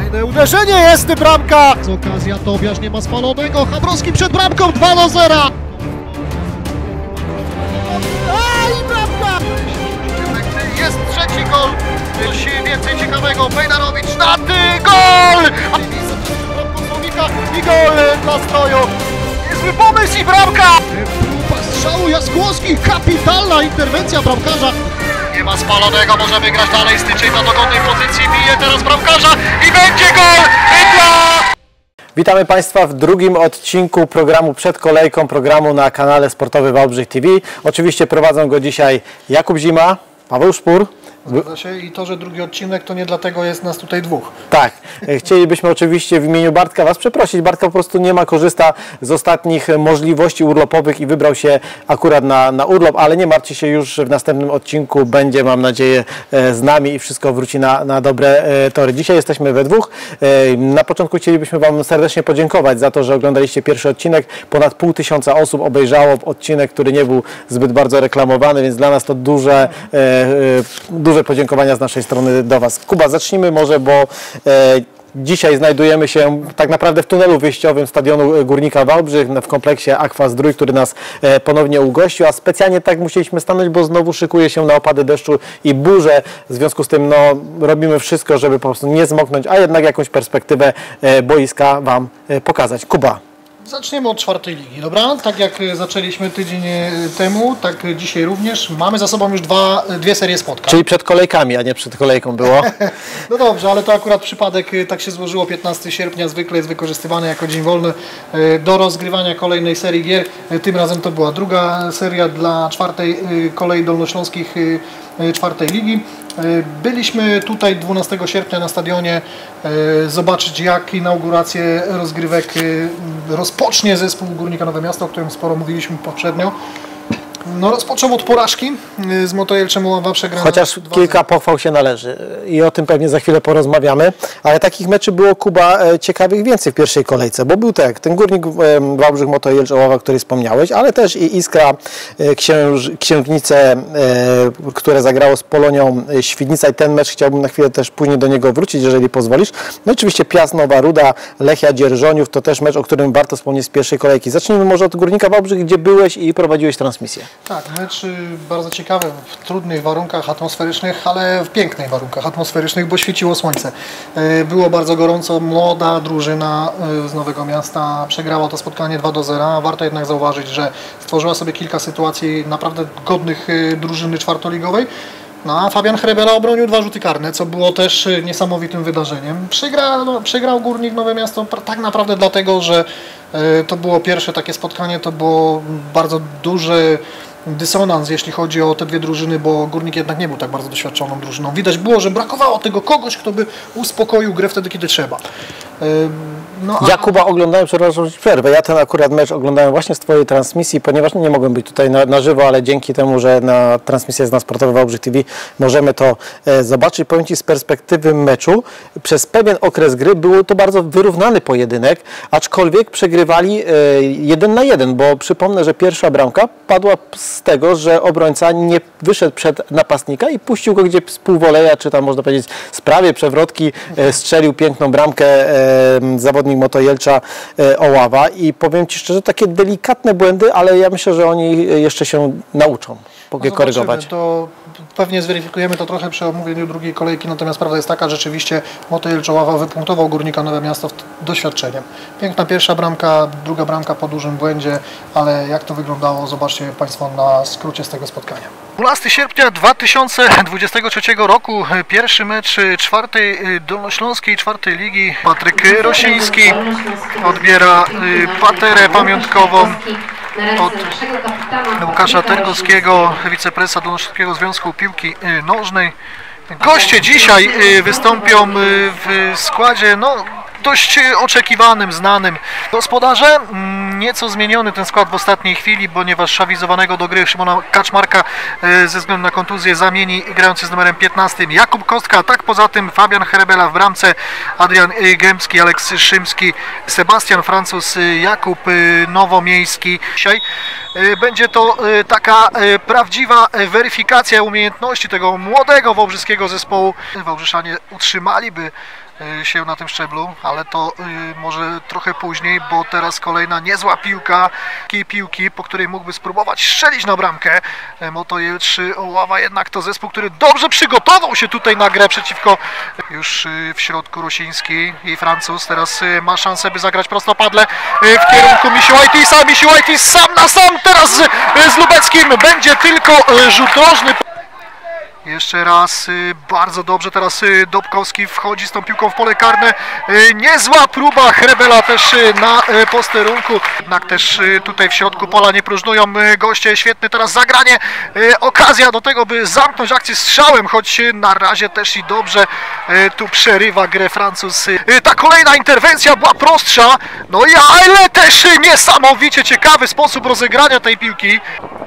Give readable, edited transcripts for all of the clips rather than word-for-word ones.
Fajne uderzenie, jest bramka! Z okazja Tobiasz nie ma spalonego, Chabrowski przed bramką 2-0! I bramka! Jest trzeci gol, coś więcej ciekawego, Bejdarowicz na gol! I gol dla Stroju! Niezły pomysł i bramka! Próba strzału Jaskłowski, kapitalna interwencja bramkarza! Nie ma spalonego, może wygrać dalej, Styczeń na dogodnej pozycji, bije teraz bramkarza i będzie gol! Witamy Państwa w drugim odcinku programu Przed Kolejką, programu na kanale Sportowy Wałbrzych TV. Oczywiście prowadzą go dzisiaj Jakub Zima, Paweł Szpur. Zgadza się i to, że drugi odcinek, to nie dlatego jest nas tutaj dwóch. Tak, chcielibyśmy oczywiście w imieniu Bartka Was przeprosić. Bartka po prostu korzysta z ostatnich możliwości urlopowych i wybrał się akurat na urlop, ale nie martwcie się, już w następnym odcinku będzie, mam nadzieję, z nami i wszystko wróci na dobre tory. Dzisiaj jesteśmy we dwóch. Na początku chcielibyśmy Wam serdecznie podziękować za to, że oglądaliście pierwszy odcinek. Ponad 500 osób obejrzało odcinek, który nie był zbyt bardzo reklamowany, więc dla nas to duże podziękowania z naszej strony do Was. Kuba, zacznijmy może, bo dzisiaj znajdujemy się tak naprawdę w tunelu wyjściowym stadionu Górnika Wałbrzych w kompleksie Aqua Zdrój, który nas ponownie ugościł, a specjalnie tak musieliśmy stanąć, bo znowu szykuje się na opady deszczu i burze. W związku z tym robimy wszystko, żeby po prostu nie zmoknąć, a jednak jakąś perspektywę boiska Wam pokazać. Kuba. Zaczniemy od czwartej ligi, dobra? Tak jak zaczęliśmy tydzień temu, tak dzisiaj również. Mamy za sobą już dwie serie spotkań. Czyli przed kolejkami, a nie przed kolejką było. No dobrze, ale to akurat przypadek, tak się złożyło, 15 sierpnia zwykle jest wykorzystywany jako dzień wolny do rozgrywania kolejnej serii gier. Tym razem to była druga seria dla czwartej kolei dolnośląskich czwartej ligi. Byliśmy tutaj 12 sierpnia na stadionie zobaczyć, jak inaugurację rozgrywek rozpocznie zespół Górnika Nowe Miasto, o którym sporo mówiliśmy poprzednio. Rozpoczął od porażki z Motojelczem Oława, przegrana. Chociaż kilka pochwał się należy i o tym pewnie za chwilę porozmawiamy, ale takich meczy było, Kuba, ciekawych więcej w pierwszej kolejce, bo był tak, ten Górnik Wałbrzych, Motojelcz Oława, który wspomniałeś, ale też i Iskra Księgnice, które zagrało z Polonią Świdnica i ten mecz chciałbym na chwilę też później do niego wrócić, jeżeli pozwolisz. No i oczywiście Piast Nowa Ruda, Lechia Dzierżoniów, to też mecz, o którym warto wspomnieć z pierwszej kolejki. Zacznijmy może od Górnika Wałbrzych, gdzie byłeś i prowadziłeś transmisję. Tak, mecz bardzo ciekawy, w trudnych warunkach atmosferycznych, ale w pięknych warunkach atmosferycznych, bo świeciło słońce. Było bardzo gorąco, młoda drużyna z Nowego Miasta przegrała to spotkanie 2-0. Warto jednak zauważyć, że stworzyła sobie kilka sytuacji naprawdę godnych drużyny czwartoligowej. A Fabian Hrebera obronił 2 rzuty karne, co było też niesamowitym wydarzeniem. Przegrał Górnik Nowe Miasto tak naprawdę dlatego, że to było pierwsze takie spotkanie, to było bardzo duży dysonans, jeśli chodzi o te dwie drużyny, bo Górnik jednak nie był tak bardzo doświadczoną drużyną. Widać było, że brakowało tego kogoś, kto by uspokoił grę wtedy, kiedy trzeba. Ja, Kuba, oglądałem, przepraszam, przerwę. Ja ten akurat mecz oglądałem właśnie z Twojej transmisji, ponieważ nie mogłem być tutaj na żywo, ale dzięki temu, że na transmisji jest na Sportowy Wałbrzych TV, możemy to zobaczyć. Powiem Ci, z perspektywy meczu, przez pewien okres gry był to bardzo wyrównany pojedynek, aczkolwiek przegrywali 1-1, bo przypomnę, że pierwsza bramka padła z tego, że obrońca nie wyszedł przed napastnika i puścił go gdzie z półwoleja, czy tam można powiedzieć z prawej przewrotki, strzelił piękną bramkę zawodnik Motojelcza Oława i powiem Ci szczerze, takie delikatne błędy, ale ja myślę, że oni jeszcze się nauczą korygować. To pewnie zweryfikujemy to trochę przy omówieniu drugiej kolejki, natomiast prawda jest taka, że rzeczywiście Motojelcz Oława wypunktował Górnika Nowe Miasto doświadczeniem. Piękna pierwsza bramka, druga bramka po dużym błędzie, ale jak to wyglądało, zobaczcie Państwo na skrócie z tego spotkania. 12 sierpnia 2023 roku, pierwszy mecz czwartej dolnośląskiej czwartej ligi. Patryk Rosiński odbiera paterę pamiątkową od Łukasza Tergowskiego, wiceprezesa Dolnośląskiego Związku Piłki Nożnej. Goście dzisiaj wystąpią w składzie dość oczekiwanym, znanym gospodarzem. Nieco zmieniony ten skład w ostatniej chwili, ponieważ awizowanego do gry Szymona Kaczmarka ze względu na kontuzję zamieni grający z numerem 15 Jakub Kostka. Tak poza tym Fabian Herebela w bramce, Adrian Gębski, Aleks Szymski, Sebastian Francuz, Jakub Nowomiejski. Dzisiaj będzie to taka prawdziwa weryfikacja umiejętności tego młodego wałbrzyskiego zespołu. Wałbrzyszanie utrzymaliby się na tym szczeblu, ale to może trochę później, bo teraz kolejna niezła piłki, po której mógłby spróbować strzelić na bramkę. Moto Jelczy Oława jednak to zespół, który dobrze przygotował się tutaj na grę przeciwko. Już w środku Rosiński i Francuz teraz ma szansę, by zagrać prostopadle w kierunku Misiuajtisa. Misiuajtis sam na sam teraz z Lubeckim, będzie tylko rzut rożny. Jeszcze raz bardzo dobrze teraz Dobkowski wchodzi z tą piłką w pole karne. Niezła próba, Herebela też na posterunku. Jednak też tutaj w środku pola nie próżnują goście. Świetne teraz zagranie. Okazja do tego, by zamknąć akcję strzałem, choć na razie też i dobrze tu przerywa grę Francuz. Ta kolejna interwencja była prostsza. No i ale też niesamowicie ciekawy sposób rozegrania tej piłki.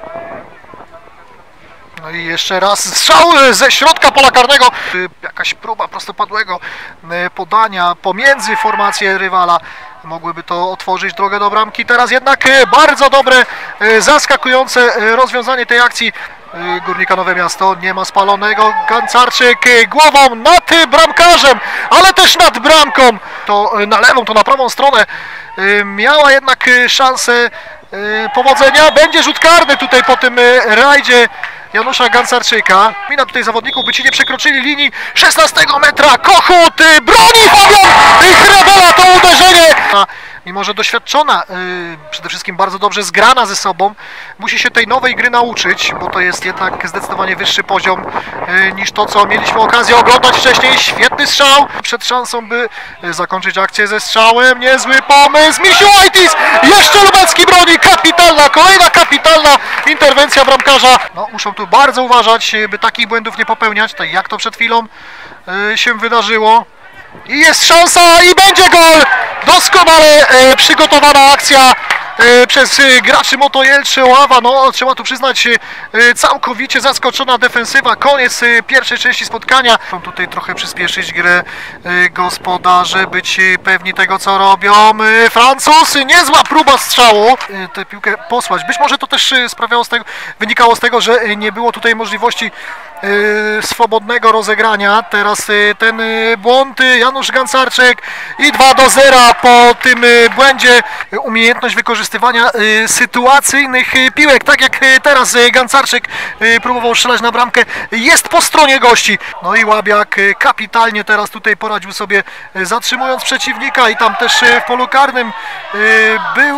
No i jeszcze raz strzał ze środka pola karnego. Jakaś próba prostopadłego podania pomiędzy formacje rywala. Mogłyby to otworzyć drogę do bramki. Teraz jednak bardzo dobre, zaskakujące rozwiązanie tej akcji Górnika Nowe Miasto. Nie ma spalonego. Gancarczyk głową nad bramkarzem, ale też nad bramką. To na lewą, to na prawą stronę. Miała jednak szansę powodzenia. Będzie rzut karny tutaj po tym rajdzie Janusza Gancarczyka. Mina tutaj zawodników, by ci nie przekroczyli linii 16 metra. Kochut broni Fabian Herebela to uderzenie. Mimo że doświadczona, przede wszystkim bardzo dobrze zgrana ze sobą, musi się tej nowej gry nauczyć, bo to jest jednak zdecydowanie wyższy poziom niż to, co mieliśmy okazję oglądać wcześniej. Świetny strzał przed szansą, by zakończyć akcję ze strzałem. Niezły pomysł. Misiuajtis! Jeszcze Lubecki broni. Kapitalna, kolejna kapitalna interwencja bramkarza. No, muszą tu bardzo uważać, by takich błędów nie popełniać, tak jak to przed chwilą się wydarzyło. I jest szansa i będzie gol! Doskonale przygotowana akcja przez graczy Moto Jelczy Oława. No, trzeba tu przyznać, całkowicie zaskoczona defensywa. Koniec pierwszej części spotkania. Chcą tutaj trochę przyspieszyć grę gospodarze, być pewni tego, co robią. Francuz, niezła próba strzału. Tę piłkę posłać. Być może to też wynikało z tego, że nie było tutaj możliwości swobodnego rozegrania. Teraz ten błąd, Janusz Gancarczyk i 2-0 po tym błędzie. Umiejętność wykorzystywania sytuacyjnych piłek, tak jak teraz Gancarczyk próbował strzelać na bramkę, jest po stronie gości. No i Łabiak kapitalnie teraz tutaj poradził sobie, zatrzymując przeciwnika, i tam też w polu karnym był...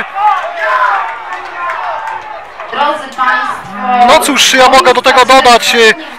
Drodzy Państwo, no cóż, ja mogę do tego dodać,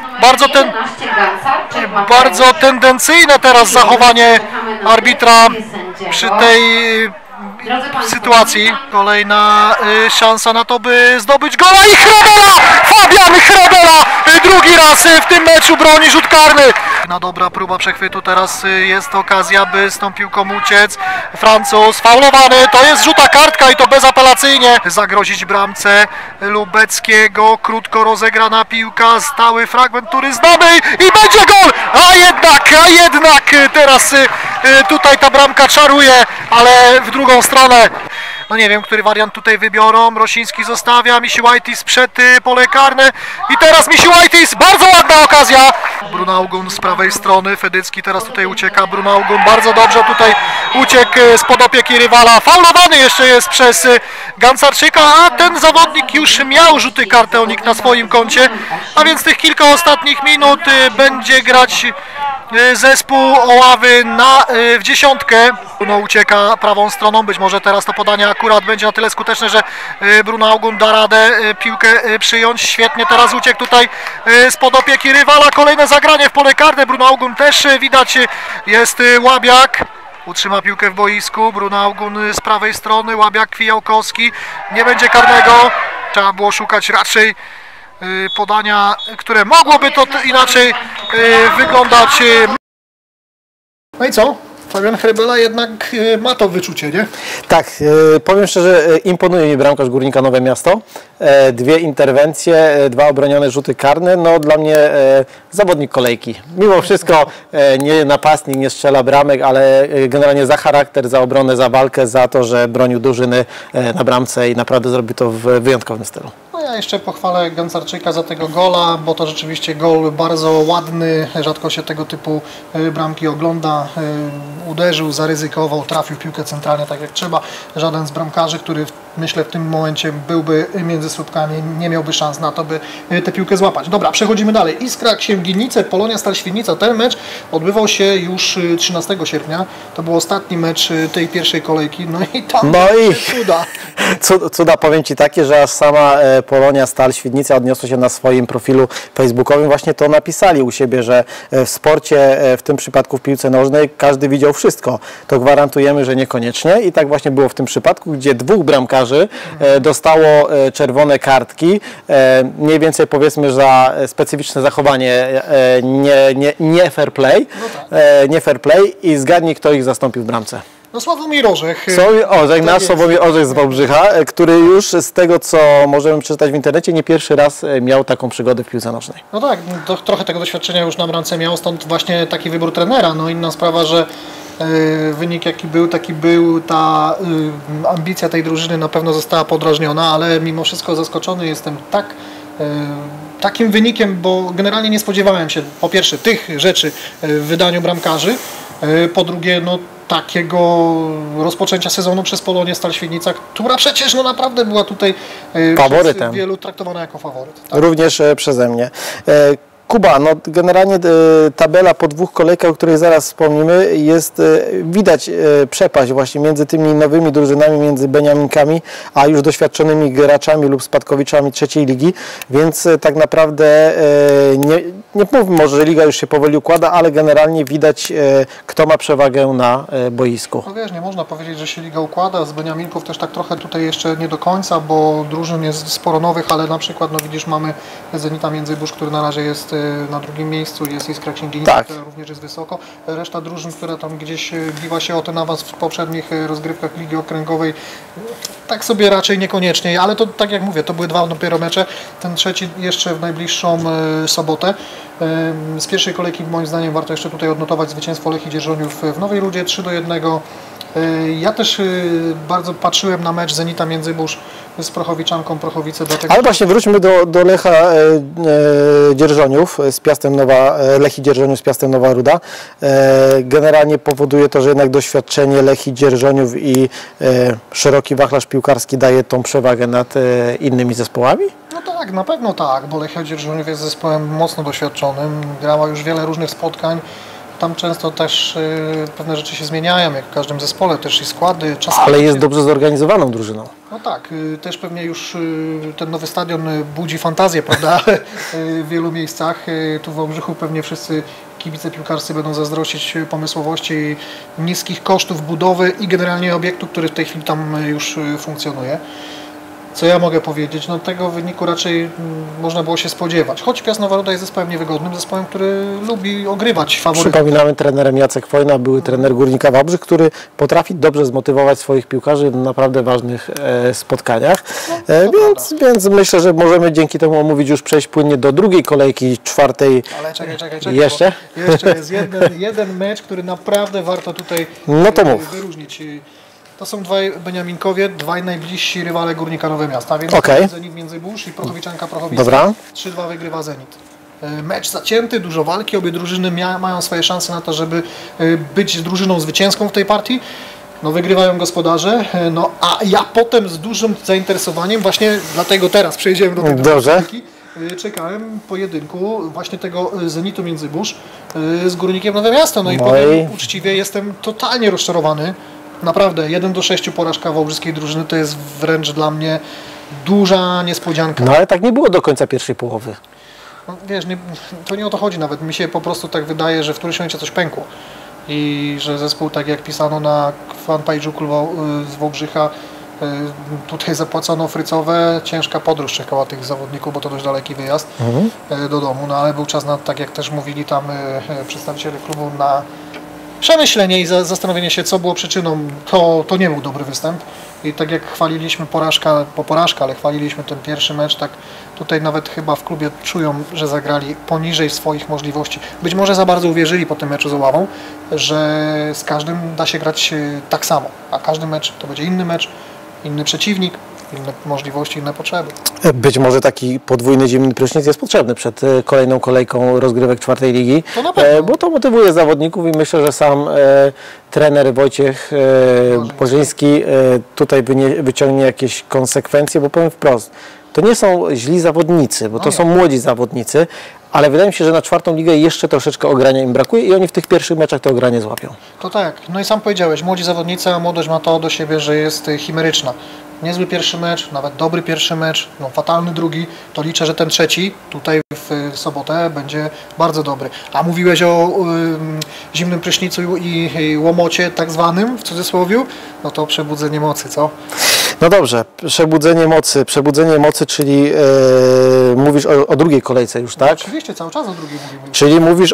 bardzo tendencyjne teraz zachowanie arbitra przy tej sytuacji. Kolejna szansa na to, by zdobyć gola i Herebela! Fabian Herebela! Drugi raz w tym meczu broni rzut karny. Na dobra próba przechwytu, teraz jest okazja, by z tą piłką uciec. Francuz faulowany, to jest żółta kartka i to bezapelacyjnie. Zagrozić bramce Lubeckiego, krótko rozegrana piłka, stały fragment, który znamy i będzie gol! A jednak teraz tutaj ta bramka czaruje, ale w drugą stronę. No nie wiem, który wariant tutaj wybiorą. Rosiński zostawia, Misiuajtis przed pole karne i teraz Misiuajtis, bardzo ładna okazja. Brunaugun z prawej strony, Fedycki teraz tutaj ucieka. Brunaugun bardzo dobrze tutaj uciekł spod opieki rywala. Faulowany jeszcze jest przez Gancarczyka, a ten zawodnik już miał rzuty kartonik na swoim koncie, a więc tych kilka ostatnich minut będzie grać zespół Oławy w dziesiątkę. Bruno ucieka prawą stroną, być może teraz to podanie akurat będzie na tyle skuteczne, że Brunaugun da radę piłkę przyjąć. Świetnie teraz uciekł tutaj spod opieki rywala. Kolejne zagranie w pole karne. Brunaugun też widać, jest Łabiak. Utrzyma piłkę w boisku. Brunaugun z prawej strony, Łabiak, Kwijałkowski. Nie będzie karnego. Trzeba było szukać raczej podania, które mogłoby to inaczej wyglądać. No i co? Fabian Hrybela jednak ma to wyczucie, nie? Tak, powiem szczerze, imponuje mi bramkarz Górnika Nowe Miasto. 2 interwencje, 2 obronione rzuty karne. No dla mnie zawodnik kolejki. Mimo wszystko nie napastnik, nie strzela bramek, ale generalnie za charakter, za obronę, za walkę, za to, że bronił drużyny na bramce i naprawdę zrobił to w wyjątkowym stylu. No ja jeszcze pochwalę Gancarczyka za tego gola, bo to rzeczywiście gol bardzo ładny, rzadko się tego typu bramki ogląda. Uderzył, zaryzykował, trafił piłkę centralnie tak jak trzeba. Żaden z bramkarzy, który myślę w tym momencie byłby między słupkami, nie miałby szans na to, by tę piłkę złapać. Dobra, przechodzimy dalej. Iskra Księginice, Polonia Stal Świdnica. Ten mecz odbywał się już 13 sierpnia. To był ostatni mecz tej pierwszej kolejki. No i tam cuda. Cuda, powiem Ci takie, że aż sama Polonia Stal Świdnica odniosła się na swoim profilu facebookowym. Właśnie to napisali u siebie, że w sporcie, w tym przypadku w piłce nożnej, każdy widział wszystko. To gwarantujemy, że niekoniecznie. I tak właśnie było w tym przypadku, gdzie 2 bramkarzy dostało czerwone kartki. Mniej więcej powiedzmy za specyficzne zachowanie nie fair play. Nie fair play i zgadnij, kto ich zastąpił w bramce. No Sławomir Orzech. Nasz Sławomir Orzech z Wałbrzycha, który już z tego, co możemy przeczytać w internecie, nie pierwszy raz miał taką przygodę w piłce nożnej. No tak, trochę tego doświadczenia już na bramce miał, stąd właśnie taki wybór trenera. No inna sprawa, że wynik jaki był, taki był. Ta ambicja tej drużyny na pewno została podrażniona, ale mimo wszystko zaskoczony jestem takim wynikiem, bo generalnie nie spodziewałem się po pierwsze tych rzeczy w wydaniu bramkarzy, po drugie no takiego rozpoczęcia sezonu przez Polonię Stal Świdnica, która przecież no naprawdę była tutaj faworytem. Wielu traktowana jako faworyt. Tak? Również przeze mnie. Kuba, no generalnie tabela po 2 kolejkach, o której zaraz wspomnimy, jest, widać przepaść właśnie między tymi nowymi drużynami, między Beniaminkami, a już doświadczonymi graczami lub spadkowiczami trzeciej ligi, więc tak naprawdę nie mówmy może, że liga już się powoli układa, ale generalnie widać, kto ma przewagę na boisku. No wiesz, nie można powiedzieć, że się liga układa, z Beniaminków też tak trochę tutaj jeszcze nie do końca, bo drużyn jest sporo nowych, ale na przykład, no widzisz, mamy Zenita Międzyburz, który na razie jest na drugim miejscu, jest Iskra Księginica, tak, która również jest wysoko. Reszta drużyn, która tam gdzieś biła się o ten awans w poprzednich rozgrywkach Ligi Okręgowej, tak sobie raczej niekoniecznie, ale to tak jak mówię, to były 2 dopiero mecze, ten trzeci jeszcze w najbliższą sobotę. Z pierwszej kolejki moim zdaniem warto jeszcze tutaj odnotować zwycięstwo Lechii Dzierżoniów w Nowej Rudzie 3-1. Ja też bardzo patrzyłem na mecz Zenita Międzyburz z Prochowiczanką Prochowice. Ale właśnie wróćmy do Lecha Dzierżoniów z Piastem Lechii Dzierżoniów z Piastem Nowa Ruda. Generalnie powoduje to, że jednak doświadczenie Lechii Dzierżoniów i szeroki wachlarz piłkarski daje tą przewagę nad innymi zespołami? No tak, na pewno tak, bo Lechia Dzierżoniów jest zespołem mocno doświadczonym, grała już wiele różnych spotkań. Tam często też pewne rzeczy się zmieniają, jak w każdym zespole, też i składy. Czasami ale jest dobrze zorganizowaną drużyną. No tak, też pewnie już ten nowy stadion budzi fantazję, prawda, w wielu miejscach. Tu w Wałbrzychu pewnie wszyscy kibice piłkarscy będą zazdrościć pomysłowości i niskich kosztów budowy i generalnie obiektu, który w tej chwili tam już funkcjonuje. Co ja mogę powiedzieć? No tego wyniku raczej można było się spodziewać. Choć Piast Nowa Ruda jest zespołem niewygodnym, zespołem, który lubi ogrywać faworytów. Przypominamy, trenerem Jacek Wojna, były trener Górnika Wałbrzych, który potrafi dobrze zmotywować swoich piłkarzy w naprawdę ważnych spotkaniach. Więc myślę, że możemy dzięki temu omówić, już przejść płynnie do drugiej kolejki, 4. Ale czekaj. Jeszcze? Jeszcze jest jeden mecz, który naprawdę warto tutaj wyróżnić. To są 2 Beniaminkowie, 2 najbliżsi rywale Górnika Nowe Miasta, więc Zenit Międzyburz i Prochowiczanka Prochowice. Dobra. 3-2 wygrywa Zenit. Mecz zacięty, dużo walki, obie drużyny mają swoje szanse na to, żeby być drużyną zwycięską w tej partii. No wygrywają gospodarze, no a ja potem z dużym zainteresowaniem, właśnie dlatego teraz przejdziemy do tego partii, czekałem pojedynku właśnie tego Zenitu Międzyburz z Górnikiem Nowe Miasto. No i powiem uczciwie, jestem totalnie rozczarowany. Naprawdę, 1-6 porażka wałbrzyskiej drużyny to jest wręcz dla mnie duża niespodzianka. No ale tak nie było do końca pierwszej połowy. No, wiesz, to nie o to chodzi nawet. Mi się po prostu tak wydaje, że w którymś momencie coś pękło. I że zespół, tak jak pisano na fanpage'u z Wałbrzycha, tutaj zapłacono frycowe, ciężka podróż czekała tych zawodników, bo to dość daleki wyjazd do domu. No ale był czas na, tak jak też mówili tam przedstawiciele klubu, na przemyślenie i zastanowienie się, co było przyczyną, to nie był dobry występ. I tak jak chwaliliśmy porażkę, ale chwaliliśmy ten pierwszy mecz, tak tutaj nawet chyba w klubie czują, że zagrali poniżej swoich możliwości. Być może za bardzo uwierzyli po tym meczu z Oławą, że z każdym da się grać tak samo, a każdy mecz to będzie inny mecz, inny przeciwnik, inne możliwości, inne potrzeby. Być może taki podwójny zimny prysznic jest potrzebny przed kolejną kolejką rozgrywek czwartej ligi, To na pewno. bo to motywuje zawodników i myślę, że sam trener Wojciech Bożyński tutaj wyciągnie jakieś konsekwencje, bo powiem wprost, to nie są źli zawodnicy, bo to są młodzi zawodnicy, ale wydaje mi się, że na czwartą ligę jeszcze troszeczkę ogrania im brakuje i oni w tych pierwszych meczach to ogranie złapią. To tak, no i sam powiedziałeś, młodzi zawodnicy, a młodość ma to do siebie, że jest chimeryczna. Niezły pierwszy mecz, nawet dobry pierwszy mecz, no fatalny drugi, to liczę, że ten trzeci tutaj w sobotę będzie bardzo dobry. A mówiłeś o zimnym prysznicu i łomocie tak zwanym, w cudzysłowiu, no to przebudzenie mocy, co? No dobrze, przebudzenie mocy, czyli mówisz o drugiej kolejce już, tak? No, oczywiście, cały czas o drugiej mówimy. Czyli mówisz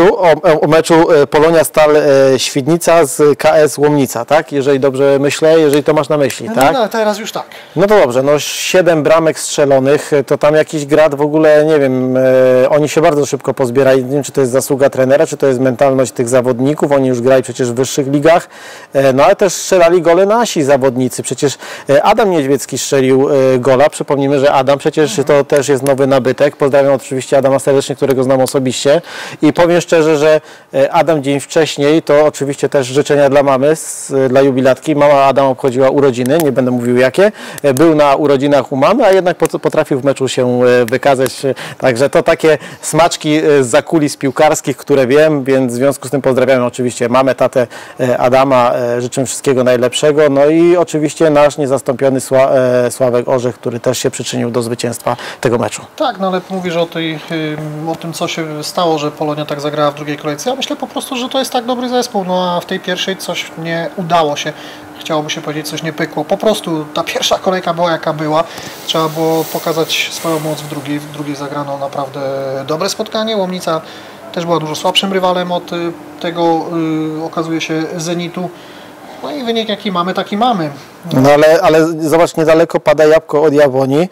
o meczu Polonia Stal Świdnica z KS Łomnica, tak? Jeżeli dobrze myślę, jeżeli to masz na myśli, tak? No teraz już tak. No to dobrze, no 7 bramek strzelonych, to tam jakiś grad w ogóle, nie wiem, oni się bardzo szybko pozbierali, nie wiem, czy to jest zasługa trenera, czy to jest mentalność tych zawodników, oni już grali przecież w wyższych ligach, no ale też strzelali gole nasi zawodnicy, przecież Adam Niedźwiecki strzelił gola, przypomnijmy, że Adam przecież to też jest nowy nabytek, pozdrawiam oczywiście Adama serdecznie, którego znam osobiście i powiem szczerze, że Adam dzień wcześniej, to oczywiście też życzenia dla mamy, dla jubilatki, mama Adam obchodziła urodziny, nie będę mówił jakie, był na urodzinach u mamy, a jednak potrafił w meczu się wykazać, także to takie smaczki z zakulis piłkarskich, które wiem, więc w związku z tym pozdrawiamy oczywiście mamę, tatę Adama, życzę wszystkiego najlepszego, no i oczywiście nasz niezastąpiony Sławek Orzech, który też się przyczynił do zwycięstwa tego meczu. Tak, no ale mówisz o tym, co się stało, że Polonia tak zagrała w drugiej kolejce. Ja myślę po prostu, że to jest tak dobry zespół, no a w tej pierwszej coś nie udało się. Chciałoby się powiedzieć, coś nie pykło. Po prostu ta pierwsza kolejka była jaka była. Trzeba było pokazać swoją moc w drugiej. W drugiej zagrano naprawdę dobre spotkanie. Łomnica też była dużo słabszym rywalem od tego, okazuje się, Zenitu. No i wynik jaki mamy, taki mamy. No ale zobacz, niedaleko pada jabłko od Jabłoni.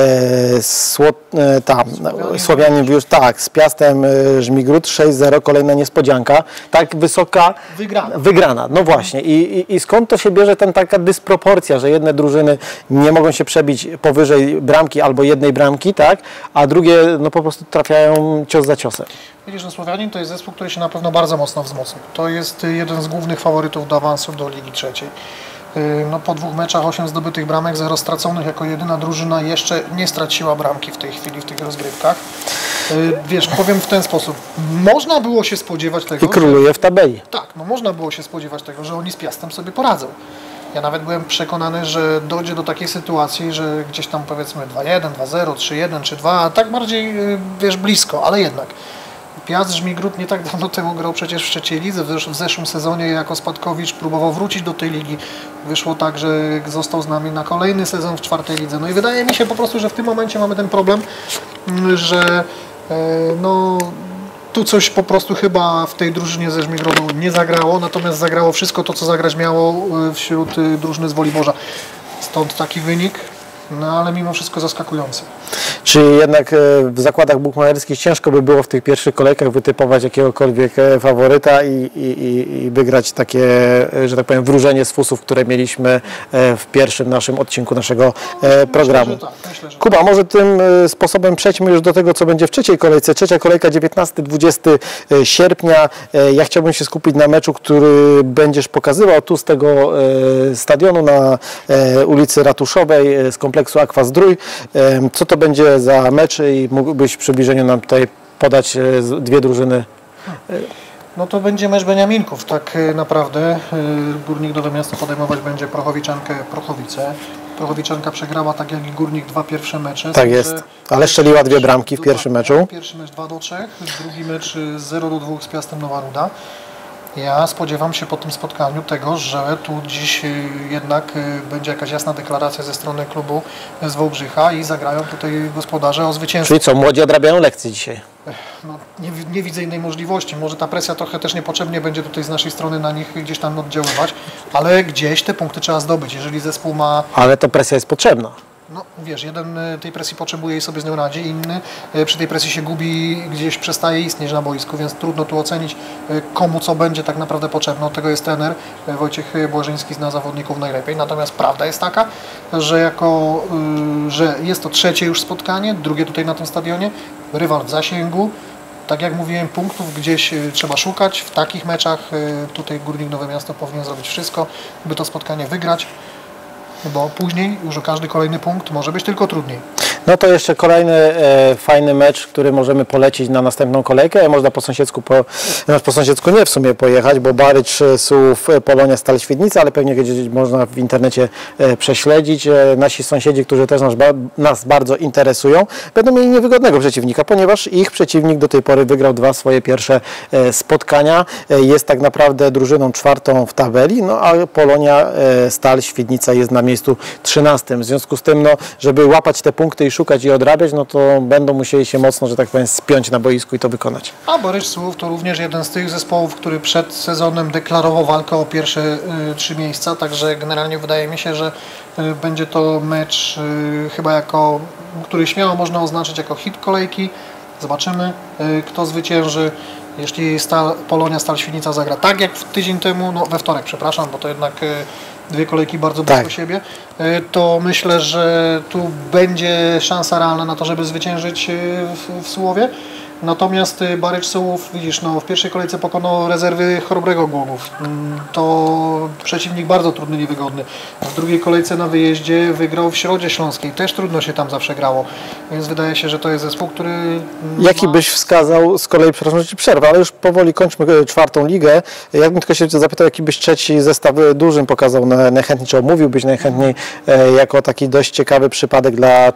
Słowianin już tak, z Piastem Żmigród 6-0, kolejna niespodzianka. Tak wysoka wygrana. No właśnie. I skąd to się bierze taka dysproporcja, że jedne drużyny nie mogą się przebić powyżej bramki albo jednej bramki, tak? A drugie no po prostu trafiają cios za ciosem. Widzisz, że Słowianin to jest zespół, który się na pewno bardzo mocno wzmocnił. To jest jeden z głównych faworytów do awansu do Ligi Trzeciej. No, po 2 meczach 8 zdobytych bramek, 0 straconych, jako jedyna drużyna jeszcze nie straciła bramki w tej chwili w tych rozgrywkach. Wiesz, powiem w ten sposób, można było się spodziewać tego, i króluje w tabeli. Tak, no można było się spodziewać tego, że oni z Piastem sobie poradzą. Ja nawet byłem przekonany, że dojdzie do takiej sytuacji, że gdzieś tam powiedzmy 2-1, 2-0, 3-1 czy 2, a tak bardziej, wiesz, blisko, ale jednak. Piast Żmigród nie tak dawno temu grał przecież w trzeciej lidze, w zeszłym sezonie jako spadkowicz próbował wrócić do tej ligi. Wyszło tak, że został z nami na kolejny sezon w czwartej lidze. No i wydaje mi się po prostu, że w tym momencie mamy ten problem, że no tu coś po prostu chyba w tej drużynie ze Żmigrodu nie zagrało, natomiast zagrało wszystko to, co zagrać miało wśród drużyny z Woliborza. Stąd taki wynik. No ale mimo wszystko zaskakujący. Czy jednak w zakładach bukmacherskich ciężko by było w tych pierwszych kolejkach wytypować jakiegokolwiek faworyta i wygrać takie, że tak powiem, wróżenie z fusów, które mieliśmy w pierwszym naszym odcinku naszego programu. Myślę, że Kuba, może tym sposobem przejdźmy już do tego, co będzie w trzeciej kolejce. Trzecia kolejka 19-20 sierpnia. Ja chciałbym się skupić na meczu, który będziesz pokazywał tu z tego stadionu na ulicy Ratuszowej z kompleksu Aqua Zdrój. Co to będzie za mecz i mógłbyś w przybliżeniu nam tutaj podać 2 drużyny? No to będzie mecz Beniaminków, tak naprawdę. Górnik Nowe Miasto podejmować będzie Prochowiczankę Prochowice. Prochowiczanka przegrała tak jak i Górnik 2 pierwsze mecze. Tak jest, ale strzeliła 2 bramki w pierwszym meczu. Pierwszy mecz 2-3, drugi mecz 0-2 z Piastem Nowa Ruda. Ja spodziewam się po tym spotkaniu tego, że tu dziś jednak będzie jakaś jasna deklaracja ze strony klubu z Wałbrzycha i zagrają tutaj gospodarze o zwycięstwo. Czyli co, młodzi odrabiają lekcje dzisiaj? No, nie widzę innej możliwości. Może ta presja trochę też niepotrzebnie będzie tutaj z naszej strony na nich gdzieś tam oddziaływać, ale gdzieś te punkty trzeba zdobyć. Jeżeli zespół ma... Ale ta presja jest potrzebna. No wiesz, jeden tej presji potrzebuje i sobie z nią radzi, inny przy tej presji się gubi, gdzieś przestaje istnieć na boisku, więc trudno tu ocenić, komu co będzie tak naprawdę potrzebne. Od tego jest trener Wojciech Błażyński, zna zawodników najlepiej. Natomiast prawda jest taka, że że jest to trzecie już spotkanie, drugie tutaj na tym stadionie, rywal w zasięgu. Tak jak mówiłem, punktów gdzieś trzeba szukać. W takich meczach tutaj Górnik Nowe Miasto powinien zrobić wszystko, by to spotkanie wygrać, bo później już o każdy kolejny punkt może być tylko trudniej. No to jeszcze kolejny fajny mecz, który możemy polecić na następną kolejkę. Można po sąsiedzku nie w sumie pojechać, bo Barycz, Sułów, Polonia, Stal Świdnica, ale pewnie gdzieś można w internecie prześledzić. Nasi sąsiedzi, którzy też nas bardzo interesują, będą mieli niewygodnego przeciwnika, ponieważ ich przeciwnik do tej pory wygrał 2 swoje pierwsze spotkania. Jest tak naprawdę drużyną 4. w tabeli, no a Polonia, Stal Świdnica jest na miejscu 13. W związku z tym, no, żeby łapać te punkty i szukać i odrabiać, no to będą musieli się mocno, że tak powiem, spiąć na boisku i to wykonać. A Barycz Sułów to również jeden z tych zespołów, który przed sezonem deklarował walkę o pierwsze 3 miejsca, także generalnie wydaje mi się, że będzie to mecz chyba który śmiało można oznaczyć jako hit kolejki. Zobaczymy, kto zwycięży. Jeśli Polonia, Stal Świdnica zagra tak jak tydzień temu, no we wtorek, przepraszam, bo to jednak 2 kolejki bardzo blisko siebie, to myślę, że tu będzie szansa realna na to, żeby zwyciężyć w Sułowie. Natomiast Barycz Sułów, widzisz, no, w pierwszej kolejce pokonał rezerwy Chrobrego Głogów. To przeciwnik bardzo trudny, niewygodny. W drugiej kolejce na wyjeździe wygrał w Środzie Śląskiej. Też trudno się tam zawsze grało. Więc wydaje się, że to jest zespół, który... Jaki byś wskazał, z kolei, przepraszam, że ci przerwę, ale już powoli kończmy 4. ligę. Jakbym tylko się zapytał, jaki byś trzeci zestaw dużym pokazał najchętniej, czy omówiłbyś najchętniej jako taki dość ciekawy przypadek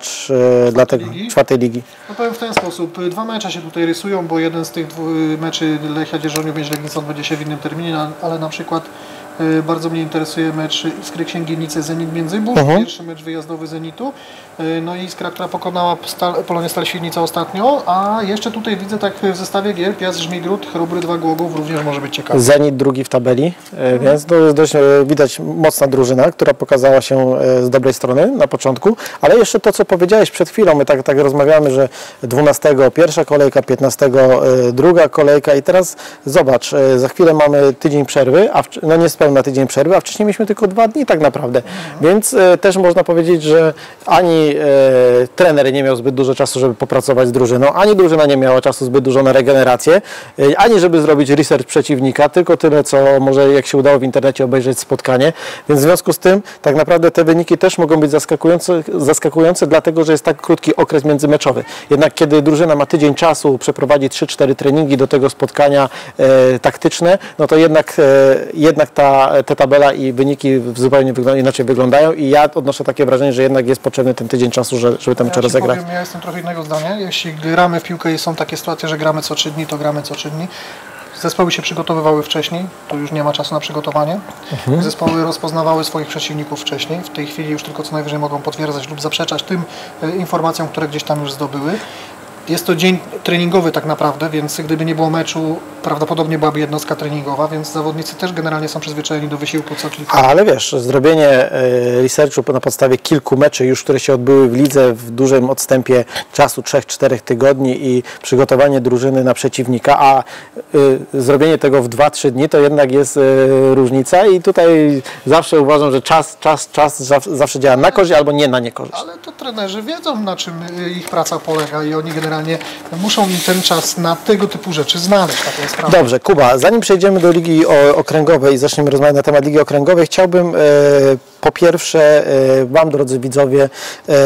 dla tej 4. ligi? No powiem w ten sposób. 2 mecze się tutaj rysują, bo jeden z tych meczy Lechia Dzierżoniów Legnica odbędzie się w innym terminie, ale na przykład bardzo mnie interesuje mecz Iskry Księgienice Zenit Międzybórz, pierwszy mecz wyjazdowy Zenitu, no i Iskra, która pokonała Polonię Stal Świdnica ostatnio, a jeszcze tutaj widzę tak w zestawie gier Piast Żmigród, Chrobry 2 Głogów również może być ciekawy. Zenit 2 w tabeli, więc to jest dość widać mocna drużyna, która pokazała się z dobrej strony na początku, ale jeszcze to, co powiedziałeś przed chwilą, my tak rozmawiamy, że 12 pierwsza kolejka, 15 druga kolejka i teraz zobacz, za chwilę mamy tydzień przerwy, no niespełna tydzień przerwy, a wcześniej mieliśmy tylko 2 dni tak naprawdę, więc też można powiedzieć, że ani trener nie miał zbyt dużo czasu, żeby popracować z drużyną, ani drużyna nie miała czasu zbyt dużo na regenerację, ani żeby zrobić research przeciwnika, tylko tyle, co może jak się udało w internecie obejrzeć spotkanie, więc w związku z tym tak naprawdę te wyniki też mogą być zaskakujące, dlatego, że jest tak krótki okres międzymeczowy. Jednak kiedy drużyna ma tydzień czasu, przeprowadzi 3-4 treningi do tego spotkania taktyczne, no to jednak ta tabela i wyniki zupełnie inaczej wyglądają i ja odnoszę takie wrażenie, że jednak jest potrzebny ten tydzień czasu, żeby ten mecz rozegrać. Ja jestem trochę innego zdania. Jeśli gramy w piłkę i są takie sytuacje, że gramy co 3 dni, to gramy co 3 dni. Zespoły się przygotowywały wcześniej, to już nie ma czasu na przygotowanie. Zespoły rozpoznawały swoich przeciwników wcześniej. W tej chwili już tylko co najwyżej mogą potwierdzać lub zaprzeczać tym informacjom, które gdzieś tam już zdobyły. Jest to dzień treningowy tak naprawdę, więc gdyby nie było meczu, prawdopodobnie byłaby jednostka treningowa, więc zawodnicy też generalnie są przyzwyczajeni do wysiłku co kilka. Ale wiesz, zrobienie researchu na podstawie kilku meczy już, które się odbyły w lidze w dużym odstępie czasu 3-4 tygodni i przygotowanie drużyny na przeciwnika, a zrobienie tego w 2-3 dni to jednak jest różnica i tutaj zawsze uważam, że czas zawsze działa na korzyść albo nie na niekorzyść. Ale to trenerzy wiedzą, na czym ich praca polega i oni generalnie muszą ten czas na tego typu rzeczy znaleźć. Tak jest prawda. Dobrze, Kuba, zanim przejdziemy do Ligi Okręgowej i zaczniemy rozmawiać na temat Ligi Okręgowej, chciałbym po pierwsze Wam, drodzy widzowie,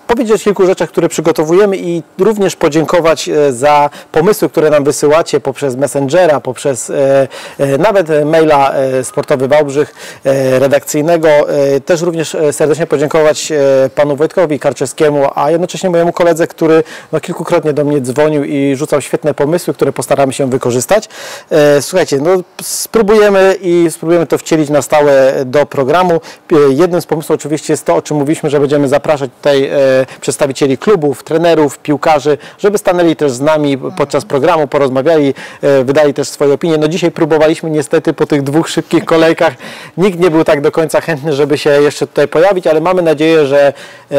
powiedzieć o kilku rzeczach, które przygotowujemy i również podziękować za pomysły, które nam wysyłacie poprzez Messengera, poprzez nawet maila Sportowy Wałbrzych redakcyjnego. Też również serdecznie podziękować panu Wojtkowi Karczewskiemu, a jednocześnie mojemu koledze, który kilkukrotnie do mnie dzwonił i rzucał świetne pomysły, które postaramy się wykorzystać. Słuchajcie, spróbujemy to wcielić na stałe do programu. Jednym z pomysłów oczywiście jest to, o czym mówiliśmy, że będziemy zapraszać tutaj przedstawicieli klubów, trenerów, piłkarzy, żeby stanęli też z nami podczas programu, porozmawiali, wydali też swoje opinie. Dzisiaj próbowaliśmy niestety po tych 2 szybkich kolejkach. Nikt nie był tak do końca chętny, żeby się jeszcze tutaj pojawić, ale mamy nadzieję, że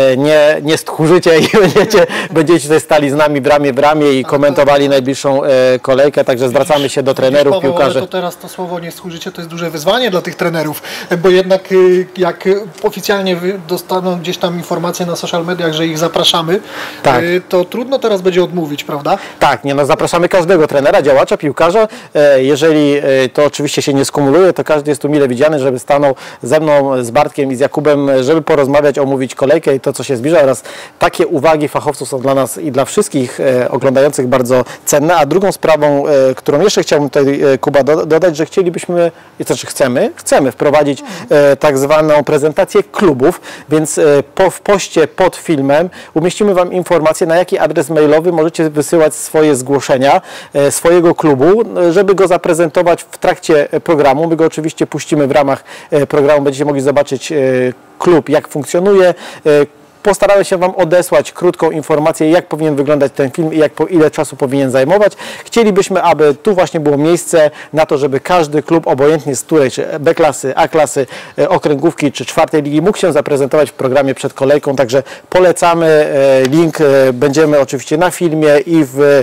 nie stchórzycie i będziecie tutaj stali z nami w ramię i komentowali najbliższą kolejkę. Także zwracamy się do trenerów, Paweł, piłkarzy. Ale to teraz to słowo nie stchórzycie, to jest duże wyzwanie dla tych trenerów, bo jednak jak oficjalnie dostaną gdzieś tam informacje na social mediach, że ich zapraszamy, tak, to trudno teraz będzie odmówić, prawda? Tak, zapraszamy każdego trenera, działacza, piłkarza. Jeżeli to oczywiście się nie skumuluje, to każdy jest tu mile widziany, żeby stanął ze mną, z Bartkiem i z Jakubem, żeby porozmawiać, omówić kolejkę i to, co się zbliża, oraz takie uwagi fachowców są dla nas i dla wszystkich oglądających bardzo cenne. A drugą sprawą, którą jeszcze chciałbym tutaj, Kuba, dodać, że chcielibyśmy, chcemy wprowadzić tak zwaną prezentację klubów, więc w poście pod filmem umieścimy Wam informację, na jaki adres mailowy możecie wysyłać swoje zgłoszenia swojego klubu, żeby go zaprezentować w trakcie programu. My go oczywiście puścimy w ramach programu, będziecie mogli zobaczyć klub, jak funkcjonuje. Postaramy się Wam odesłać krótką informację, jak powinien wyglądać ten film i ile czasu powinien zajmować. Chcielibyśmy, aby tu właśnie było miejsce na to, żeby każdy klub, obojętnie z której, czy B klasy, A klasy, okręgówki, czy 4. ligi, mógł się zaprezentować w programie przed kolejką. Także polecamy. Link będziemy oczywiście na filmie i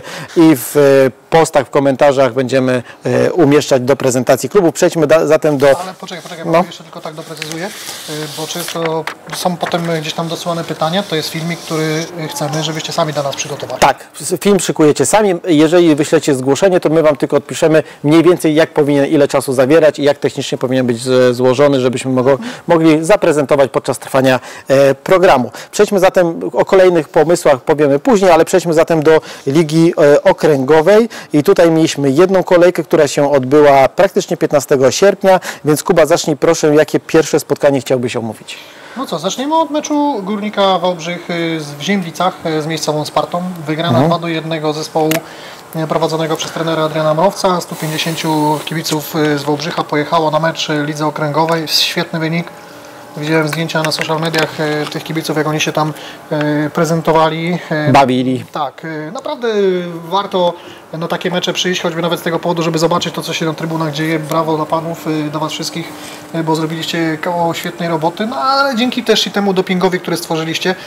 w postach, w komentarzach będziemy umieszczać do prezentacji klubu. Przejdźmy zatem do... Ale poczekaj, jeszcze tylko tak doprecyzuję, bo często są potem gdzieś tam dosyłane pytania. To jest filmik, który chcemy, żebyście sami dla nas przygotowali. Tak, film szykujecie sami. Jeżeli wyślecie zgłoszenie, to my Wam tylko odpiszemy mniej więcej, jak powinien, ile czasu zawierać i jak technicznie powinien być złożony, żebyśmy mogli zaprezentować podczas trwania programu. Przejdźmy zatem, o kolejnych pomysłach powiemy później, ale przejdźmy zatem do Ligi Okręgowej. I tutaj mieliśmy jedną kolejkę, która się odbyła praktycznie 15 sierpnia, więc Kuba, zacznij proszę, jakie pierwsze spotkanie chciałbyś omówić? No co, zaczniemy od meczu Górnika Wałbrzych w Ziemlicach z miejscową Spartą. Wygrana 2-1 zespołu prowadzonego przez trenera Adriana Mrowca. 150 kibiców z Wałbrzycha pojechało na mecz Lidze Okręgowej. Świetny wynik. Widziałem zdjęcia na social mediach tych kibiców, jak oni się tam prezentowali. Bawili. Tak, naprawdę warto na takie mecze przyjść, choćby nawet z tego powodu, żeby zobaczyć to, co się na trybunach dzieje. Brawo dla panów, dla was wszystkich, bo zrobiliście koło świetnej roboty, no ale dzięki też i temu dopingowi, który stworzyliście,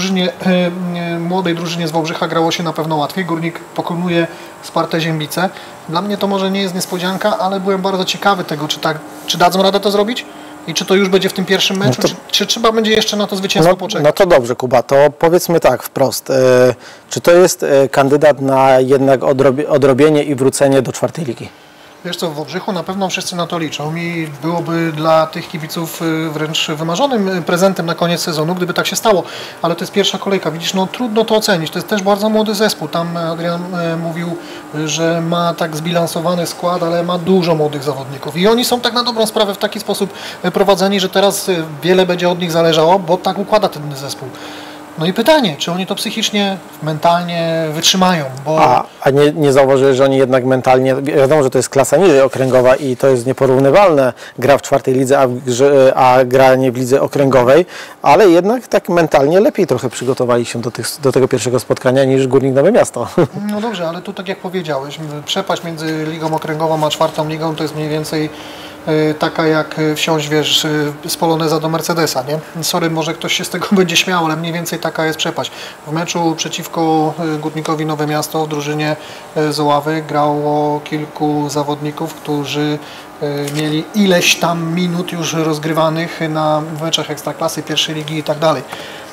młodej drużynie z Wałbrzycha grało się na pewno łatwiej. Górnik pokonuje Spartę Ziemlice. Dla mnie to może nie jest niespodzianka, ale byłem bardzo ciekawy tego, czy dadzą radę to zrobić? I czy to już będzie w tym pierwszym meczu, czy trzeba będzie jeszcze na to zwycięstwo poczekać? No to dobrze, Kuba, to powiedzmy tak wprost. Czy to jest kandydat na jednak odrobienie i wrócenie do 4. ligi? Wiesz co, w Wałbrzychu na pewno wszyscy na to liczą i byłoby dla tych kibiców wręcz wymarzonym prezentem na koniec sezonu, gdyby tak się stało. Ale to jest pierwsza kolejka, widzisz, no trudno to ocenić. To jest też bardzo młody zespół. Tam Adrian mówił, że ma tak zbilansowany skład, ale ma dużo młodych zawodników. I oni są tak na dobrą sprawę w taki sposób prowadzeni, że teraz wiele będzie od nich zależało, bo tak układa ten zespół. No i pytanie, czy oni to psychicznie, mentalnie wytrzymają? A nie zauważyłeś, że oni jednak mentalnie, wiadomo, że to jest klasa niżej okręgowa i to jest nieporównywalne, gra w 4. lidze, a granie w lidze okręgowej, ale jednak tak mentalnie lepiej trochę przygotowali się do tego pierwszego spotkania niż Górnik Nowe Miasto. No dobrze, ale tu tak jak powiedziałeś, przepaść między ligą okręgową a 4. ligą to jest mniej więcej taka jak wsiąść, wiesz, z Poloneza do Mercedesa, nie? Sorry, może ktoś się z tego będzie śmiał, ale mniej więcej taka jest przepaść. W meczu przeciwko Górnikowi Nowe Miasto w drużynie z Oławy grało kilku zawodników, którzy mieli ileś tam minut już rozgrywanych na meczach Ekstraklasy, 1. ligi i tak dalej.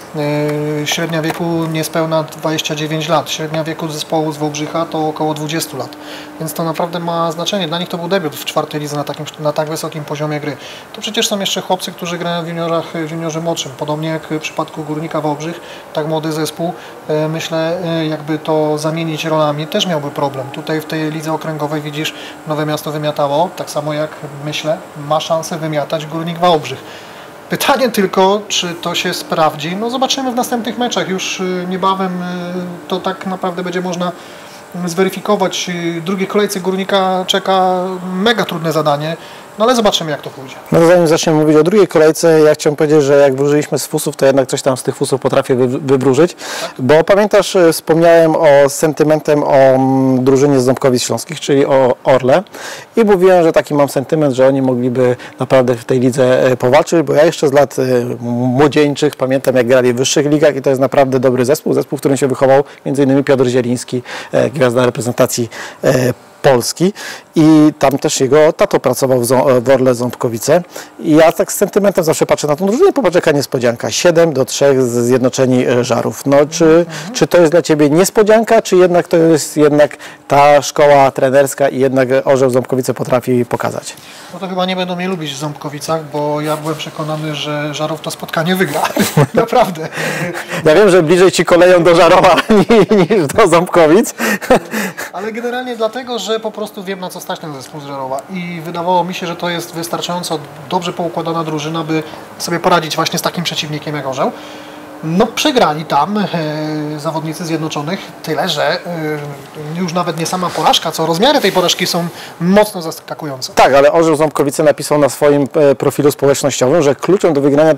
Średnia wieku niespełna 29 lat. Średnia wieku zespołu z Wałbrzycha to około 20 lat. Więc to naprawdę ma znaczenie. Dla nich to był debiut w czwartej lidze na tak wysokim poziomie gry. To przecież są jeszcze chłopcy, którzy grają w juniorze młodszym. Podobnie jak w przypadku Górnika Wałbrzych, tak młody zespół, myślę, jakby to zamienić rolami, też miałby problem. Tutaj w tej lidze okręgowej widzisz, Nowe Miasto wymiatało, tak samo jak myślę, ma szansę wymiatać Górnik Wałbrzych. Pytanie tylko, czy to się sprawdzi, no zobaczymy w następnych meczach, już niebawem to tak naprawdę będzie można zweryfikować. W drugiej kolejce Górnika czeka mega trudne zadanie, no ale zobaczymy, jak to pójdzie. No zanim zaczniemy mówić o drugiej kolejce, ja chciałem powiedzieć, że jak wróżyliśmy z fusów, to jednak coś tam z tych fusów potrafię wybróżyć, tak? Bo pamiętasz, wspomniałem sentymentem o drużynie z Ząbkowic Śląskich, czyli o Orle i mówiłem, że taki mam sentyment, że oni mogliby naprawdę w tej lidze powalczyć, bo ja jeszcze z lat młodzieńczych pamiętam, jak grali w wyższych ligach i to jest naprawdę dobry zespół, w którym się wychował m.in. Piotr Zieliński, gwiazda reprezentacji Polski i tam też jego tato pracował w Orle Ząbkowice i ja tak z sentymentem zawsze patrzę na tą drużynę, popatrz jaka niespodzianka, 7-3 z Zjednoczeni Żarów. No, czy to jest dla Ciebie niespodzianka, czy jednak to jest jednak ta szkoła trenerska i jednak Orzeł Ząbkowice potrafi pokazać? No to chyba nie będą mnie lubić w Ząbkowicach, bo ja byłem przekonany, że Żarów to spotkanie wygra. Naprawdę. Ja wiem, że bliżej Ci koleją do Żarowa niż do Ząbkowic. Ale generalnie dlatego, że po prostu wiem, na co stać ten zespół z Żarowa i wydawało mi się, że to jest wystarczająco dobrze poukładana drużyna, by sobie poradzić właśnie z takim przeciwnikiem jak Orzeł. No przegrali tam zawodnicy Zjednoczonych, tyle że już nawet nie sama porażka, co rozmiary tej porażki są mocno zaskakujące. Tak, ale Orzeł Ząbkowice napisał na swoim profilu społecznościowym, że kluczem do wygrania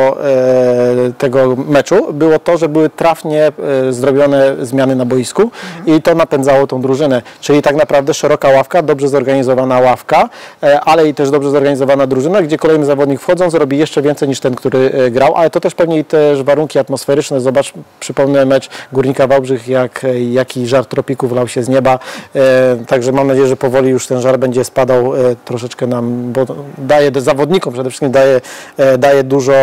tego meczu było to, że były trafnie zrobione zmiany na boisku i to napędzało tą drużynę. Czyli tak naprawdę szeroka ławka, dobrze zorganizowana ławka, ale i też dobrze zorganizowana drużyna, gdzie kolejny zawodnik wchodząc robi jeszcze więcej niż ten, który grał, ale to też pewnie i też warunki atmosferyczne. Zobacz, przypomnę mecz Górnika Wałbrzych, jaki żar tropików lał się z nieba. Także mam nadzieję, że powoli już ten żar będzie spadał troszeczkę nam, bo daje zawodnikom przede wszystkim daje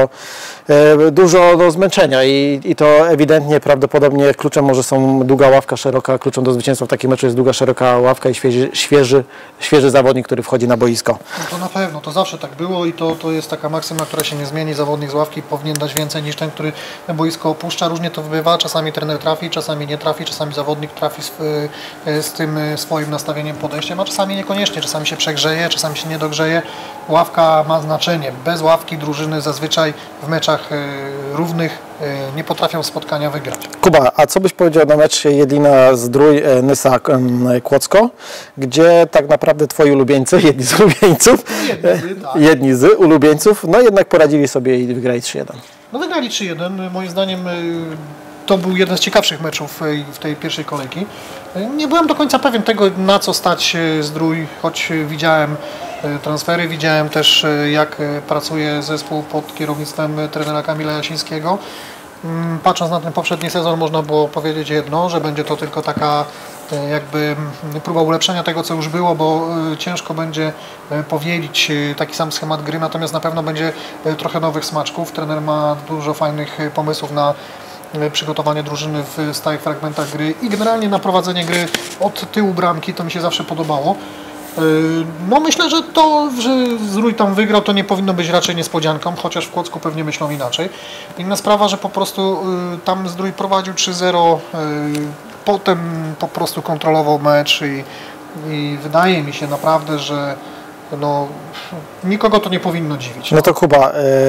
dużo do zmęczenia i to ewidentnie prawdopodobnie kluczem może są długa ławka, szeroka, kluczem do zwycięstwa w takim meczu jest długa, szeroka ławka i świeży zawodnik, który wchodzi na boisko. No to na pewno, to zawsze tak było i to jest taka maksyma, która się nie zmieni. Zawodnik z ławki powinien dać więcej niż ten, który boisko opuszcza. Różnie to bywa, czasami trener trafi, czasami nie trafi, czasami zawodnik trafi z tym swoim nastawieniem, podejściem, a czasami niekoniecznie, czasami się przegrzeje, czasami się nie dogrzeje. Ławka ma znaczenie. Bez ławki drużyny zazwyczaj w meczach równych nie potrafią spotkania wygrać. Kuba, a co byś powiedział na mecz Jedlina-Zdrój Nysa Kłodzko, gdzie tak naprawdę twoi ulubieńcy, jedni z ulubieńców, jedni z ulubieńców, no jednak poradzili sobie i wygrali 3-1. No wygrali 3-1. Moim zdaniem to był jeden z ciekawszych meczów w tej pierwszej kolejki. Nie byłem do końca pewien tego, na co stać Zdrój, choć widziałem transfery, widziałem też, jak pracuje zespół pod kierownictwem trenera Kamila Jasińskiego. Patrząc na ten poprzedni sezon, można było powiedzieć jedno, że będzie to tylko taka jakby próba ulepszenia tego, co już było, bo ciężko będzie powielić taki sam schemat gry, natomiast na pewno będzie trochę nowych smaczków. Trener ma dużo fajnych pomysłów na przygotowanie drużyny w stałych fragmentach gry i generalnie na prowadzenie gry od tyłu bramki, to mi się zawsze podobało. No myślę, że to, że Zdrój tam wygrał, to nie powinno być raczej niespodzianką, chociaż w Kłodzku pewnie myślą inaczej. Inna sprawa, że po prostu tam Zdrój prowadził 3-0, potem po prostu kontrolował mecz i wydaje mi się naprawdę, że no, nikogo to nie powinno dziwić. No to Kuba,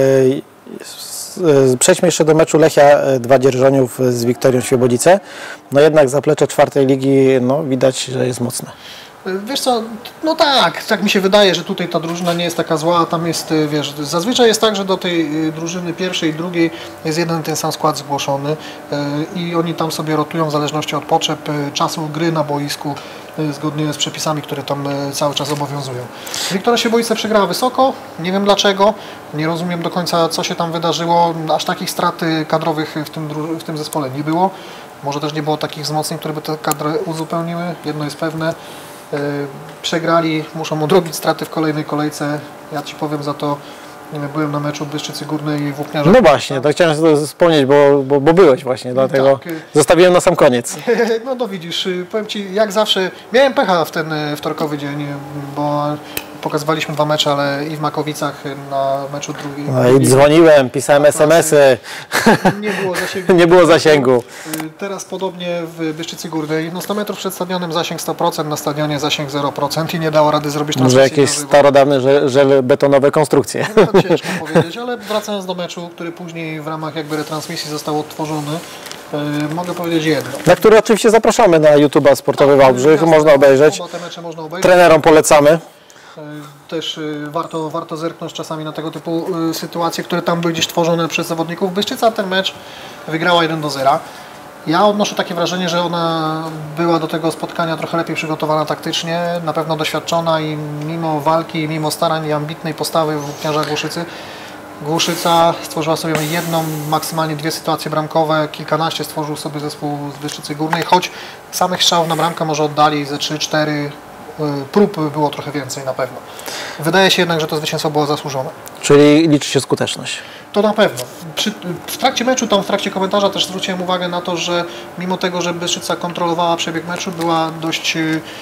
przejdźmy jeszcze do meczu Lechia 2 Dzierżoniów z Wiktorią Świebodzice. No jednak zaplecze czwartej ligi, no widać, że jest mocne. Wiesz co, no tak mi się wydaje, że tutaj ta drużyna nie jest taka zła, tam jest, wiesz, zazwyczaj jest tak, że do tej drużyny pierwszej i drugiej jest jeden ten sam skład zgłoszony i oni tam sobie rotują w zależności od potrzeb, czasu gry na boisku, zgodnie z przepisami, które tam cały czas obowiązują. Wiktoria Świebodzice przegrała wysoko, nie wiem dlaczego, nie rozumiem do końca, co się tam wydarzyło, aż takich strat kadrowych w tym zespole nie było, może też nie było takich wzmocnień, które by te kadry uzupełniły, jedno jest pewne. Przegrali, muszą odrobić straty w kolejnej kolejce. Ja Ci powiem za to, byłem na meczu Bystrzycy Górnej i Włókniarza. No właśnie, to chciałem to wspomnieć, bo byłeś właśnie, dlatego tak. zostawiłem na sam koniec. No to widzisz, powiem Ci, jak zawsze, miałem pecha w ten wtorkowy dzień, bo pokazywaliśmy 2 mecze, ale i w Makowicach na meczu drugiej. No i dzwoniłem, pisałem SMS-y. Nie było zasięgu. Nie było zasięgu. Teraz podobnie w Bystrzycy Górnej, no 100 metrów przed stadionem zasięg 100%, na stadionie zasięg 0% i nie dało rady zrobić Może transmisji. jakieś starodawne żelbetonowe konstrukcje. No to ciężko powiedzieć, ale wracając do meczu, który później w ramach jakby retransmisji został odtworzony, mogę powiedzieć jedno. Na który oczywiście zapraszamy na YouTube'a Sportowy Wałbrzych, można obejrzeć. Oba te mecze można obejrzeć. Trenerom polecamy. Też warto zerknąć czasami na tego typu sytuacje, które tam były gdzieś tworzone przez zawodników. Bystrzyca ten mecz wygrała 1-0. Ja odnoszę takie wrażenie, że ona była do tego spotkania trochę lepiej przygotowana taktycznie, na pewno doświadczona i mimo walki, mimo starań i ambitnej postawy włókniarza Głuszycy, Głuszyca stworzyła sobie jedną, maksymalnie 2 sytuacje bramkowe, kilkanaście stworzył sobie zespół z Bystrzycy Górnej, choć samych strzałów na bramkę może oddali ze 3-4 prób było trochę więcej na pewno. Wydaje się jednak, że to zwycięstwo było zasłużone. Czyli liczy się skuteczność. To na pewno. W trakcie meczu, tam w trakcie komentarza też zwróciłem uwagę na to, że mimo tego, że Bystrzyca kontrolowała przebieg meczu, była dość,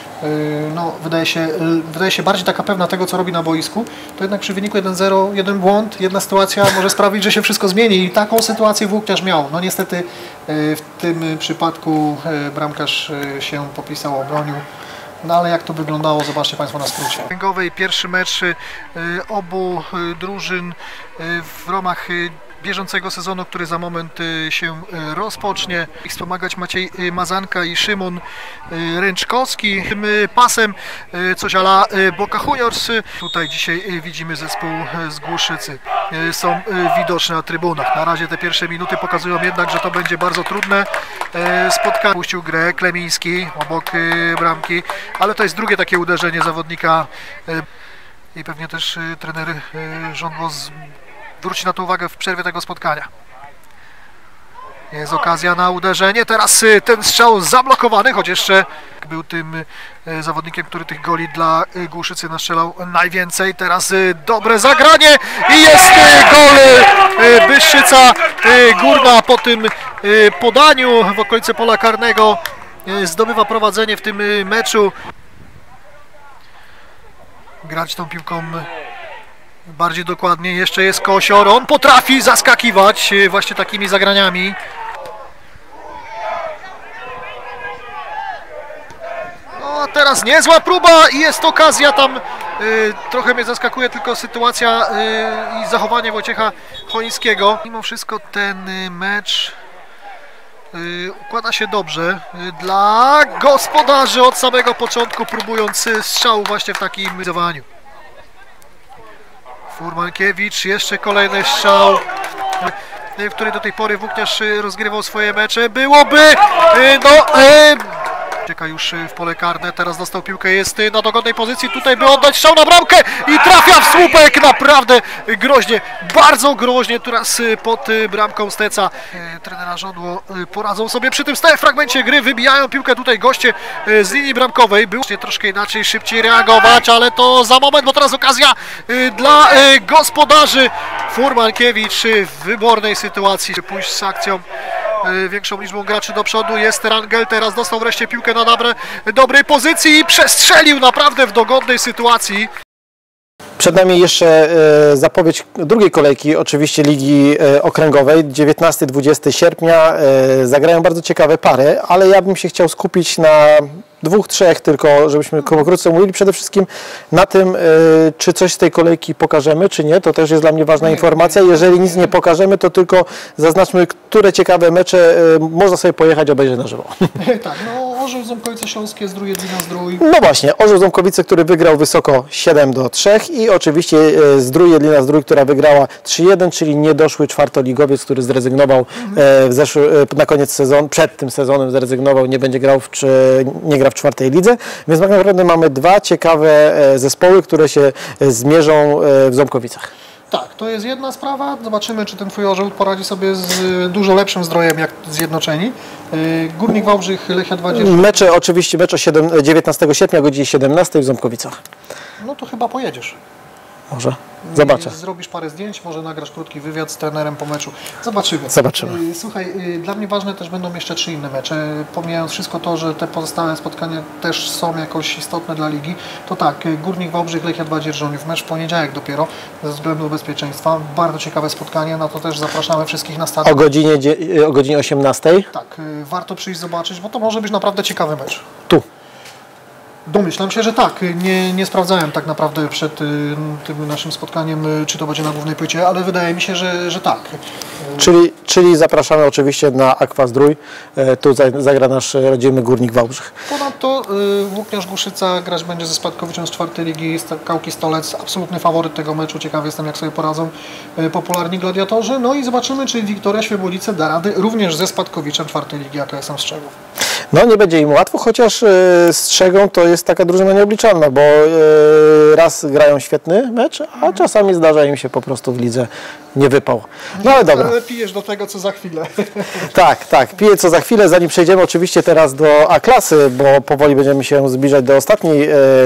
no wydaje się bardziej taka pewna tego, co robi na boisku, to jednak przy wyniku 1-0, jeden błąd, jedna sytuacja może sprawić, że się wszystko zmieni i taką sytuację Włókniarz miał. No niestety w tym przypadku bramkarz się popisał, obronił. No ale jak to wyglądało, zobaczcie Państwo na skrócie. Pierwszy mecz obu drużyn w ramach bieżącego sezonu, który za moment się rozpocznie. Ich wspomagać Maciej Mazanka i Szymon Ręczkowski. Tym pasem coś a la Boca Juniors. Tutaj dzisiaj widzimy zespół z Głuszycy. Są widoczne na trybunach. Na razie te pierwsze minuty pokazują jednak, że to będzie bardzo trudne spotkanie. Puścił grę Klemiński obok bramki, ale to jest drugie takie uderzenie zawodnika i pewnie też trener Żądło zwróci na to uwagę w przerwie tego spotkania. Jest okazja na uderzenie, teraz ten strzał zablokowany, choć jeszcze był tym zawodnikiem, który tych goli dla Głuszycy nastrzelał najwięcej. Teraz dobre zagranie i jest gol. Bystrzyca Górna po tym podaniu w okolicy pola karnego zdobywa prowadzenie w tym meczu. Grać tą piłką bardziej dokładnie, jeszcze jest Kosior, on potrafi zaskakiwać właśnie takimi zagraniami. No teraz niezła próba i jest okazja tam, trochę mnie zaskakuje tylko sytuacja i zachowanie Wojciecha Chońskiego. Mimo wszystko ten mecz układa się dobrze dla gospodarzy od samego początku, próbując strzału właśnie w takim zachowaniu. Furmankiewicz, jeszcze kolejny strzał, w której do tej pory Włókniarz rozgrywał swoje mecze. Byłoby, czeka już w pole karne, teraz dostał piłkę, jest na dogodnej pozycji, tutaj by oddać strzał na bramkę i trafia w słupek, naprawdę groźnie, bardzo groźnie, teraz pod bramką Steca. Trenera Żądło poradzą sobie przy tym stałym fragmencie gry, wybijają piłkę tutaj goście z linii bramkowej, było troszkę inaczej, szybciej reagować, ale to za moment, bo teraz okazja dla gospodarzy. Furmankiewicz w wybornej sytuacji, pójść z akcją większą liczbą graczy do przodu, jest Rangel, teraz dostał wreszcie piłkę na dobrej pozycji i przestrzelił naprawdę w dogodnej sytuacji. Przed nami jeszcze zapowiedź drugiej kolejki, oczywiście Ligi Okręgowej, 19-20 sierpnia. Zagrają bardzo ciekawe pary, ale ja bym się chciał skupić na 2, 3 tylko, żebyśmy pokrótce mówili przede wszystkim na tym, czy coś z tej kolejki pokażemy, czy nie. To też jest dla mnie ważna informacja. Jeżeli nic nie pokażemy, to tylko zaznaczmy, które ciekawe mecze można sobie pojechać obejrzeć na żywo. Tak, no Orzeł Ząbkowice Śląskie, Zdrój Jedlina Zdrój. No właśnie, Orzeł Ząbkowice, który wygrał wysoko 7-3 i oczywiście Zdrój Jedlina Zdrój, która wygrała 3-1, czyli niedoszły czwartoligowiec, który zrezygnował na koniec sezonu, przed tym sezonem zrezygnował, nie będzie grał nie gra w 4. lidze, więc tak naprawdę mamy 2 ciekawe zespoły, które się zmierzą w Ząbkowicach. Tak, to jest jedna sprawa. Zobaczymy, czy ten twój Orzeł poradzi sobie z dużo lepszym Zdrojem jak Zjednoczeni. Górnik Wałbrzych, Lechia 20. Mecze 19 sierpnia o godzinie 17 w Ząbkowicach. No to chyba pojedziesz. Może. Zobaczę. Zrobisz parę zdjęć, może nagrasz krótki wywiad z trenerem po meczu. Zobaczymy. Słuchaj, dla mnie ważne też będą jeszcze 3 inne mecze. Pomijając wszystko to, że te pozostałe spotkania też są jakoś istotne dla ligi, to tak, Górnik Wałbrzych, Lechia 2 Dzierżoniów, mecz w poniedziałek dopiero, ze względu bezpieczeństwa. Bardzo ciekawe spotkanie, na to też zapraszamy wszystkich na stadion. O godzinie 18? Tak, warto przyjść zobaczyć, bo to może być naprawdę ciekawy mecz. Tu. Domyślam się, że tak. Nie sprawdzałem tak naprawdę przed tym naszym spotkaniem, czy to będzie na głównej płycie, ale wydaje mi się, że tak. Czyli zapraszamy oczywiście na Aqua Zdrój. Tu zagra nasz rodzimy Górnik Wałbrzych. Ponadto Włókniarz Głuszyca grać będzie ze spadkowiczem z 4. ligi, Kałki Stolec. Absolutny faworyt tego meczu. Ciekawy jestem, jak sobie poradzą popularni gladiatorzy. No i zobaczymy, czy Wiktoria Świebodzice da radę również ze spadkowiczem 4. ligi AKS-em Strzegów. No nie będzie im łatwo, chociaż Strzegą to jest taka drużyna nieobliczalna, bo raz grają świetny mecz, a czasami zdarza im się po prostu w lidze nie wypał. No ale dobra. Ale pijesz do tego, co za chwilę. Tak, piję co za chwilę, zanim przejdziemy oczywiście teraz do A-klasy, bo powoli będziemy się zbliżać do ostatniej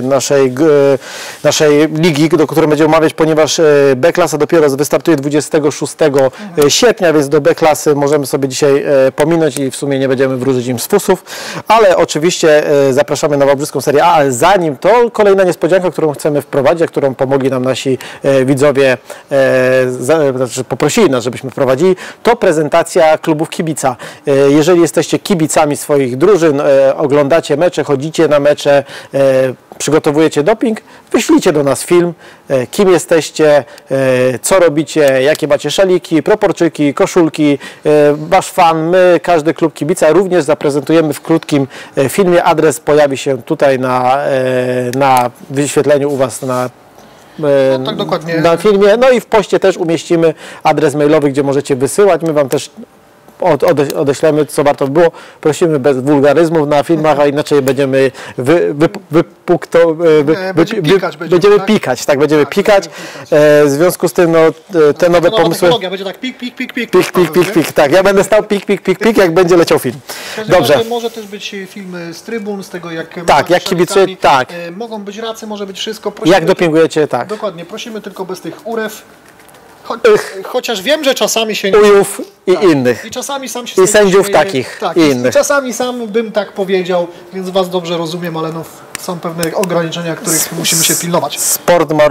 naszej ligi, do której będziemy omawiać, ponieważ B-klasa dopiero wystartuje 26 sierpnia, więc do B-klasy możemy sobie dzisiaj pominąć i w sumie nie będziemy wróżyć im z fusów, ale oczywiście zapraszamy na Wałbrzyską Serię A, ale zanim to kolejna niespodzianka, którą chcemy wprowadzić, a którą pomogli nam nasi widzowie, znaczy poprosili nas, żebyśmy wprowadzili, to prezentacja klubów kibica. Jeżeli jesteście kibicami swoich drużyn, oglądacie mecze, chodzicie na mecze, przygotowujecie doping, wyślijcie do nas film, kim jesteście, co robicie, jakie macie szaliki, proporczyki, koszulki, wasz fan, my, każdy klub kibica również zaprezentujemy w krótkim filmie. Adres pojawi się tutaj na wyświetleniu u was Tak dokładnie. na filmie, no i w poście też umieścimy adres mailowy, gdzie możecie wysyłać. My wam też odeślemy, co warto było. Prosimy bez wulgaryzmów na filmach, a inaczej będziemy będziemy pikać. W związku z tym no, te nowe pomysły... Będzie tak pik. Tak, ja będę stał pik, jak będzie leciał film. Dobrze. Może też być film z trybun, z tego jak... Tak, jak kibicuję, tak. Mogą być racy, może być wszystko. Prosimy, jak dopingujecie, tak. Dokładnie, prosimy tylko bez tych urew. Chociaż wiem, że czasami się... Ujów i innych. I czasami sam się... I sędziów takich tak, i innych. Czasami sam bym tak powiedział, więc was dobrze rozumiem, ale no, są pewne ograniczenia, których musimy się pilnować. Sport ma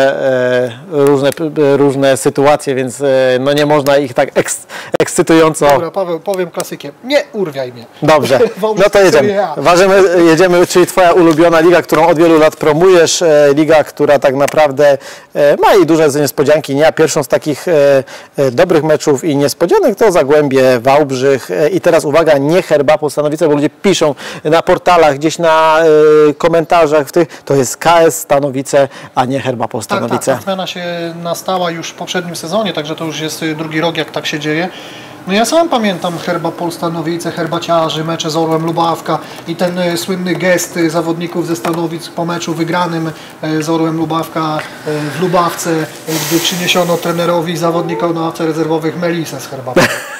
różne sytuacje, więc no nie można ich tak ekscytująco... Dobra, Paweł, powiem klasykiem. Nie urwiaj mnie. Dobrze, no to jedziemy, czyli twoja ulubiona liga, którą od wielu lat promujesz, liga, która tak naprawdę ma i duże niespodzianki. Ja pierwszą z takich dobrych meczów i niespodzianek to Zagłębie, Wałbrzych i teraz uwaga, nie Herbapol Stanowice, bo ludzie piszą na portalach, gdzieś na komentarzach, to jest KS Stanowice, a nie Herbapol Stanowice. Tak, zmiana się nastała już w poprzednim sezonie, także to już jest drugi rok, jak tak się dzieje. No ja sam pamiętam Herbapol Stanowice, herbaciarzy, mecze z Orłem Lubawka i ten słynny gest zawodników ze Stanowic po meczu wygranym z Orłem Lubawka w Lubawce, gdy przyniesiono trenerowi i zawodnikom na ławce rezerwowych melisę z herbatą.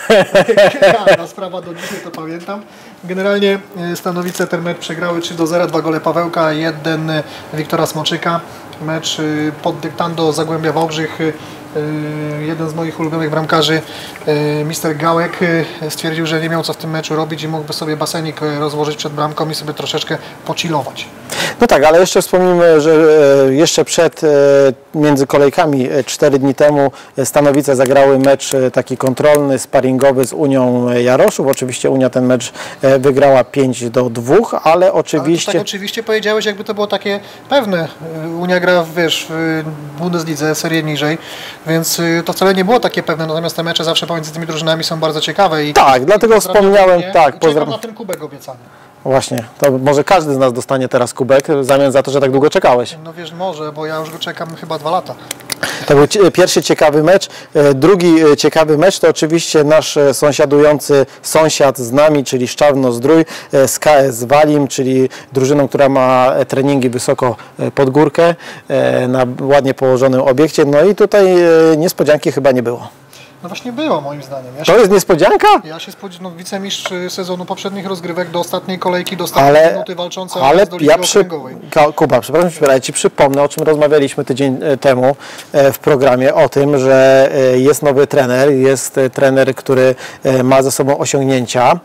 Genialna sprawa, do dzisiaj to pamiętam. Generalnie Stanowice ten mecz przegrały 3-0, 2 gole Pawełka, 1 Wiktora Smoczyka. Mecz pod dyktando Zagłębia Wałbrzych. Jeden z moich ulubionych bramkarzy, Mister Gałek, stwierdził, że nie miał co w tym meczu robić i mógłby sobie basenik rozłożyć przed bramką i sobie troszeczkę pochillować. No tak, ale jeszcze wspomnijmy, że jeszcze między kolejkami 4 dni temu Stanowice zagrały mecz taki kontrolny, sparingowy z Unią Jaroszów. Oczywiście Unia ten mecz wygrała 5-2, ale oczywiście... Ale tak oczywiście powiedziałeś, jakby to było takie pewne. Unia gra, wiesz, w Bundeslidze, serię niżej, więc to wcale nie było takie pewne, natomiast te mecze zawsze pomiędzy tymi drużynami są bardzo ciekawe. Tak, dlatego wspomniałem, tak. Czekam na ten kubek obiecany. Właśnie, to może każdy z nas dostanie teraz kubek w zamian za to, że tak długo czekałeś. No wiesz, może, bo ja już go czekam chyba 2 lata. To był pierwszy ciekawy mecz. Drugi ciekawy mecz to oczywiście nasz sąsiadujący sąsiad z nami, czyli Szczawno-Zdrój z KS Walim, czyli drużyną, która ma treningi wysoko pod górkę na ładnie położonym obiekcie. No i tutaj niespodzianki chyba nie było. No właśnie było moim zdaniem. To jest niespodzianka? Ja się spodziewałem, wicemistrz sezonu poprzednich rozgrywek do ostatniej kolejki, do ostatniej minuty walczące do Ligi Okręgowej. Kuba, przepraszam, ja Ci przypomnę, o czym rozmawialiśmy tydzień temu w programie, o tym, że jest nowy trener, jest trener, który ma ze sobą osiągnięcia.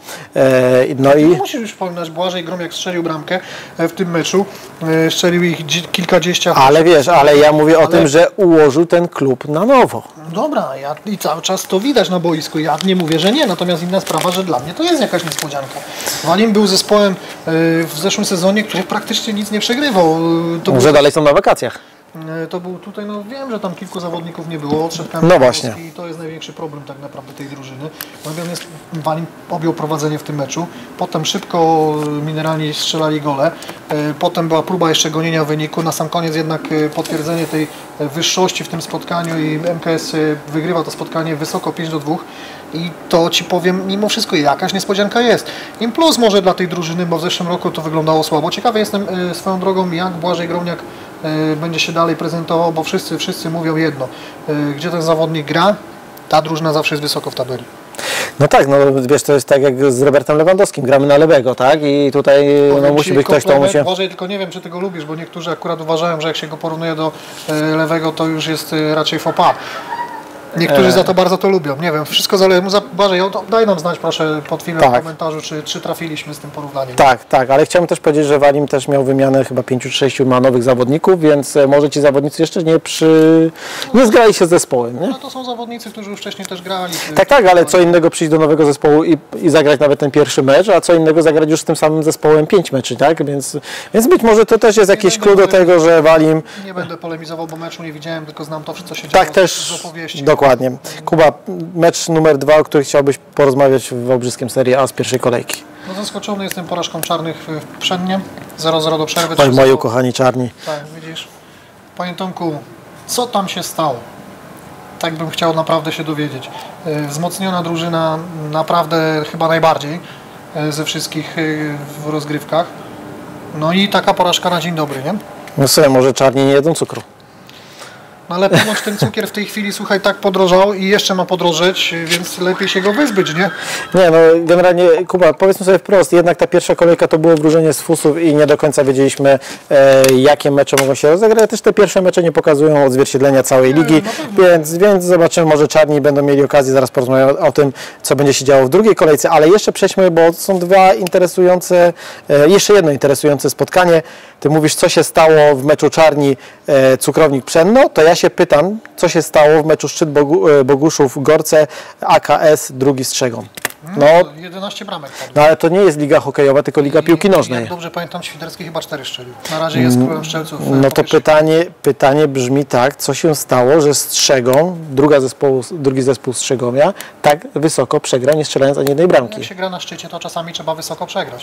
No i... Musisz już wspominać, Błażej Gromiak strzelił bramkę w tym meczu, strzelił ich kilkadziesiąt. Ale wiesz, ale ja mówię o tym, że ułożył ten klub na nowo. Dobra, i cały czas to widać na boisku. Ja nie mówię, że nie, natomiast inna sprawa, że dla mnie to jest jakaś niespodzianka. Walim był zespołem w zeszłym sezonie, który praktycznie nic nie przegrywał. Może dalej są na wakacjach. To był tutaj, no wiem, że tam kilku zawodników nie było, odszedł no właśnie. I to jest największy problem tak naprawdę tej drużyny. Natomiast Walim objął prowadzenie w tym meczu, potem szybko mineralnie strzelali gole, potem była próba jeszcze gonienia wyniku, na sam koniec jednak potwierdzenie tej wyższości w tym spotkaniu i MKS wygrywa to spotkanie wysoko 5-2 i to Ci powiem, mimo wszystko jakaś niespodzianka jest. Im plus może dla tej drużyny, bo w zeszłym roku to wyglądało słabo. Ciekawy jestem swoją drogą, jak Błażej Gromniak będzie się dalej prezentował, bo wszyscy mówią jedno. Gdzie ten zawodnik gra, ta drużyna zawsze jest wysoko w tabeli. No tak, no wiesz, to jest tak jak z Robertem Lewandowskim, gramy na lewego, tak? I tutaj no, musi być ktoś, kto musi... Błażej, tylko nie wiem, czy ty go lubisz, bo niektórzy akurat uważają, że jak się go porównuje do lewego, to już jest raczej faux pas. Niektórzy za to bardzo to lubią. Nie wiem, wszystko zależy. Błażej, daj nam znać proszę pod filmem w komentarzu, czy trafiliśmy z tym porównaniem. Tak, ale chciałbym też powiedzieć, że Walim też miał wymianę chyba 5-6 ma nowych zawodników, więc może ci zawodnicy jeszcze nie zgrali się z zespołem. Nie? No to są zawodnicy, którzy już wcześniej też grali. Tak, ale co innego przyjść do nowego zespołu i zagrać nawet ten pierwszy mecz, a co innego zagrać już z tym samym zespołem 5 meczy, tak? Więc być może to też jest jakiś klucz do tego, że Walim... Nie będę polemizował, bo meczu nie widziałem, tylko znam to, co się dzieje tak, też z opowieści. Dokładnie. Kuba, mecz numer 2, o którym chciałbyś porozmawiać w Wałbrzyskiem Serie A z pierwszej kolejki. No zaskoczony jestem porażką czarnych w Przednie. 0-0 do przerwy. Oj, moi ukochani czarni. Tak, widzisz. Panie Tomku, co tam się stało? Tak bym chciał naprawdę się dowiedzieć. Wzmocniona drużyna naprawdę chyba najbardziej ze wszystkich w rozgrywkach. No i taka porażka na dzień dobry, nie? No sobie, może czarni nie jedzą cukru. No ale ponoć ten cukier w tej chwili, słuchaj, tak podrożał i jeszcze ma podrożeć, więc lepiej się go wyzbyć, nie? Nie, no generalnie, Kuba, powiedzmy sobie wprost, jednak ta pierwsza kolejka to było wróżenie z fusów i nie do końca wiedzieliśmy, jakie mecze mogą się rozegrać. Też te pierwsze mecze nie pokazują odzwierciedlenia całej ligi, więc zobaczymy, może czarni będą mieli okazję, zaraz porozmawiamy o tym, co będzie się działo w drugiej kolejce, ale jeszcze przejdźmy, bo są jeszcze jedno interesujące spotkanie. Ty mówisz, co się stało w meczu Czarni Cukrownik Pszenno, to ja się pytam, co się stało w meczu Szczyt Boguszów-Gorce AKS drugi Strzegom. No, 11 bramek. No ale to nie jest liga hokejowa, tylko liga piłki nożnej. Jak dobrze pamiętam, Świderski chyba 4 strzelił. Na razie jest królem strzelców. No to pytanie brzmi tak, co się stało, że Strzegom, drugi zespół Strzegomia, tak wysoko przegrał, nie strzelając ani jednej bramki. Jak się gra na szczycie, to czasami trzeba wysoko przegrać.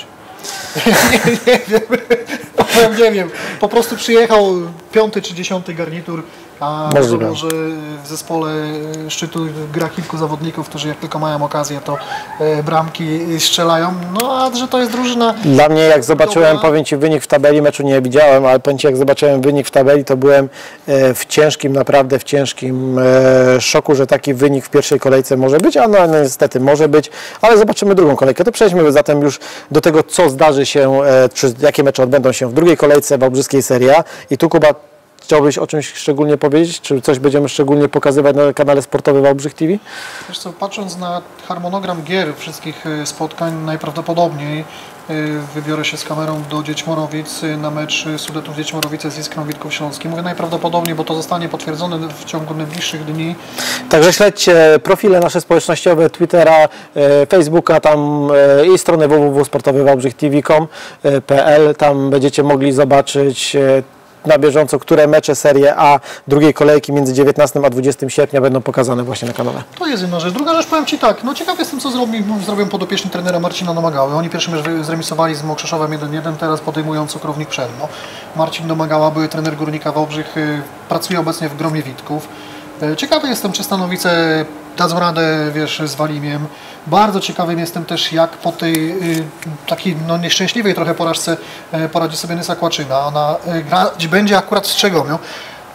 nie wiem. Po prostu przyjechał 5. czy 10. garnitur, a wiadomo, że w zespole Szczytu gra kilku zawodników, którzy jak tylko mają okazję, to bramki strzelają. No a że to jest drużyna... Dla mnie, jak zobaczyłem, powiem Ci, wynik w tabeli, meczu nie widziałem, ale powiem Ci, jak zobaczyłem wynik w tabeli, to byłem naprawdę w ciężkim szoku, że taki wynik w pierwszej kolejce może być, a no niestety może być, ale zobaczymy drugą kolejkę. To przejdźmy zatem już do tego, co zdarzy się, czy jakie mecze odbędą się w drugiej kolejce Wałbrzyskiej Serie A. I tu, Kuba, chciałbyś o czymś szczególnie powiedzieć? Czy coś będziemy szczególnie pokazywać na kanale sportowym Wałbrzych TV? Wiesz co, patrząc na harmonogram gier wszystkich spotkań, najprawdopodobniej wybiorę się z kamerą do Dziećmorowic na mecz Sudetów Dziećmorowice z Iskrą Witków Śląskim. Mówię najprawdopodobniej, bo to zostanie potwierdzone w ciągu najbliższych dni. Także śledźcie profile nasze społecznościowe, Twittera, Facebooka, tam i stronę www.sportowywałbrzych.tv.com.pl. Tam będziecie mogli zobaczyć na bieżąco, które mecze Serie A drugiej kolejki między 19 a 20 sierpnia będą pokazane właśnie na kanale. To jest jedna rzecz. Druga rzecz, powiem Ci tak, no ciekaw jestem, co zrobią podopieczni trenera Marcina Domagały. Oni pierwszy mecz zremisowali z Mokrzeszowem 1-1, teraz podejmują Cukrownik Pszenno. Marcin Domagała, były trener Górnika Wałbrzych, pracuje obecnie w Gromie Witków. Ciekawy jestem, czy Stanowice dadzą radę, wiesz, z Walimiem. Bardzo ciekawym jestem też, jak po tej takiej nieszczęśliwej trochę porażce poradzi sobie Nysa Kłaczyna. Ona grać będzie akurat z Strzegomią.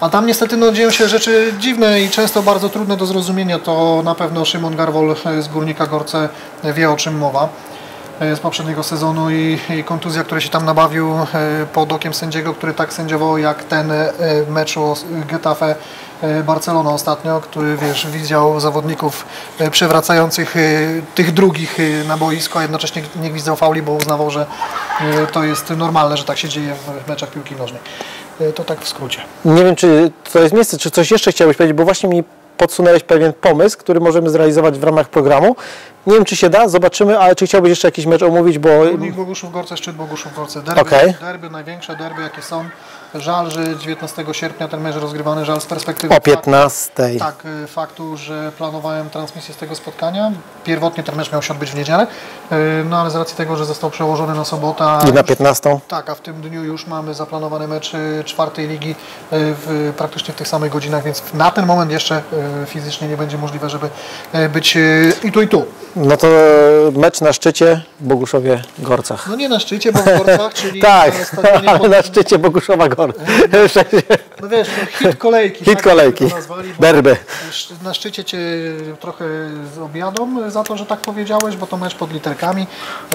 A tam niestety no, dzieją się rzeczy dziwne i często bardzo trudne do zrozumienia. To na pewno Szymon Garwol z Górnika Gorce wie, o czym mowa z poprzedniego sezonu i kontuzja, która się tam nabawił pod okiem sędziego, który tak sędziował jak ten mecz o Getafe Barcelona ostatnio, który wiesz, widział zawodników przewracających tych drugich na boisko, a jednocześnie nie gwizdał fauli, bo uznawał, że to jest normalne, że tak się dzieje w meczach piłki nożnej. To tak w skrócie. Nie wiem, czy to jest miejsce, czy coś jeszcze chciałbyś powiedzieć, bo właśnie mi podsunęłeś pewien pomysł, który możemy zrealizować w ramach programu. Nie wiem, czy się da, zobaczymy, ale czy chciałbyś jeszcze jakiś mecz omówić, bo... Górnik Boguszów Gorce, Szczyt Boguszów Gorce. Derby, największe derby, jakie są. Żal, że 19 sierpnia ten mecz rozgrywany, żal z perspektywy... O 15. Tak, faktu, że planowałem transmisję z tego spotkania. Pierwotnie ten mecz miał się odbyć w niedzielę, no ale z racji tego, że został przełożony na sobotę... I na 15. Tak, a w tym dniu już mamy zaplanowany mecz czwartej ligi praktycznie w tych samych godzinach, więc na ten moment jeszcze fizycznie nie będzie możliwe, żeby być i tu, i tu. No to mecz na szczycie Boguszowie Gorcach. No nie na szczycie, bo w Gorcach, czyli tak, na stadionie ale na szczycie Boguszowa Gorc. No wiesz, to hit kolejki. Hit tak, kolejki, nazwali, derby. Na szczycie cię trochę objadą za to, że tak powiedziałeś, bo to mecz pod literkami.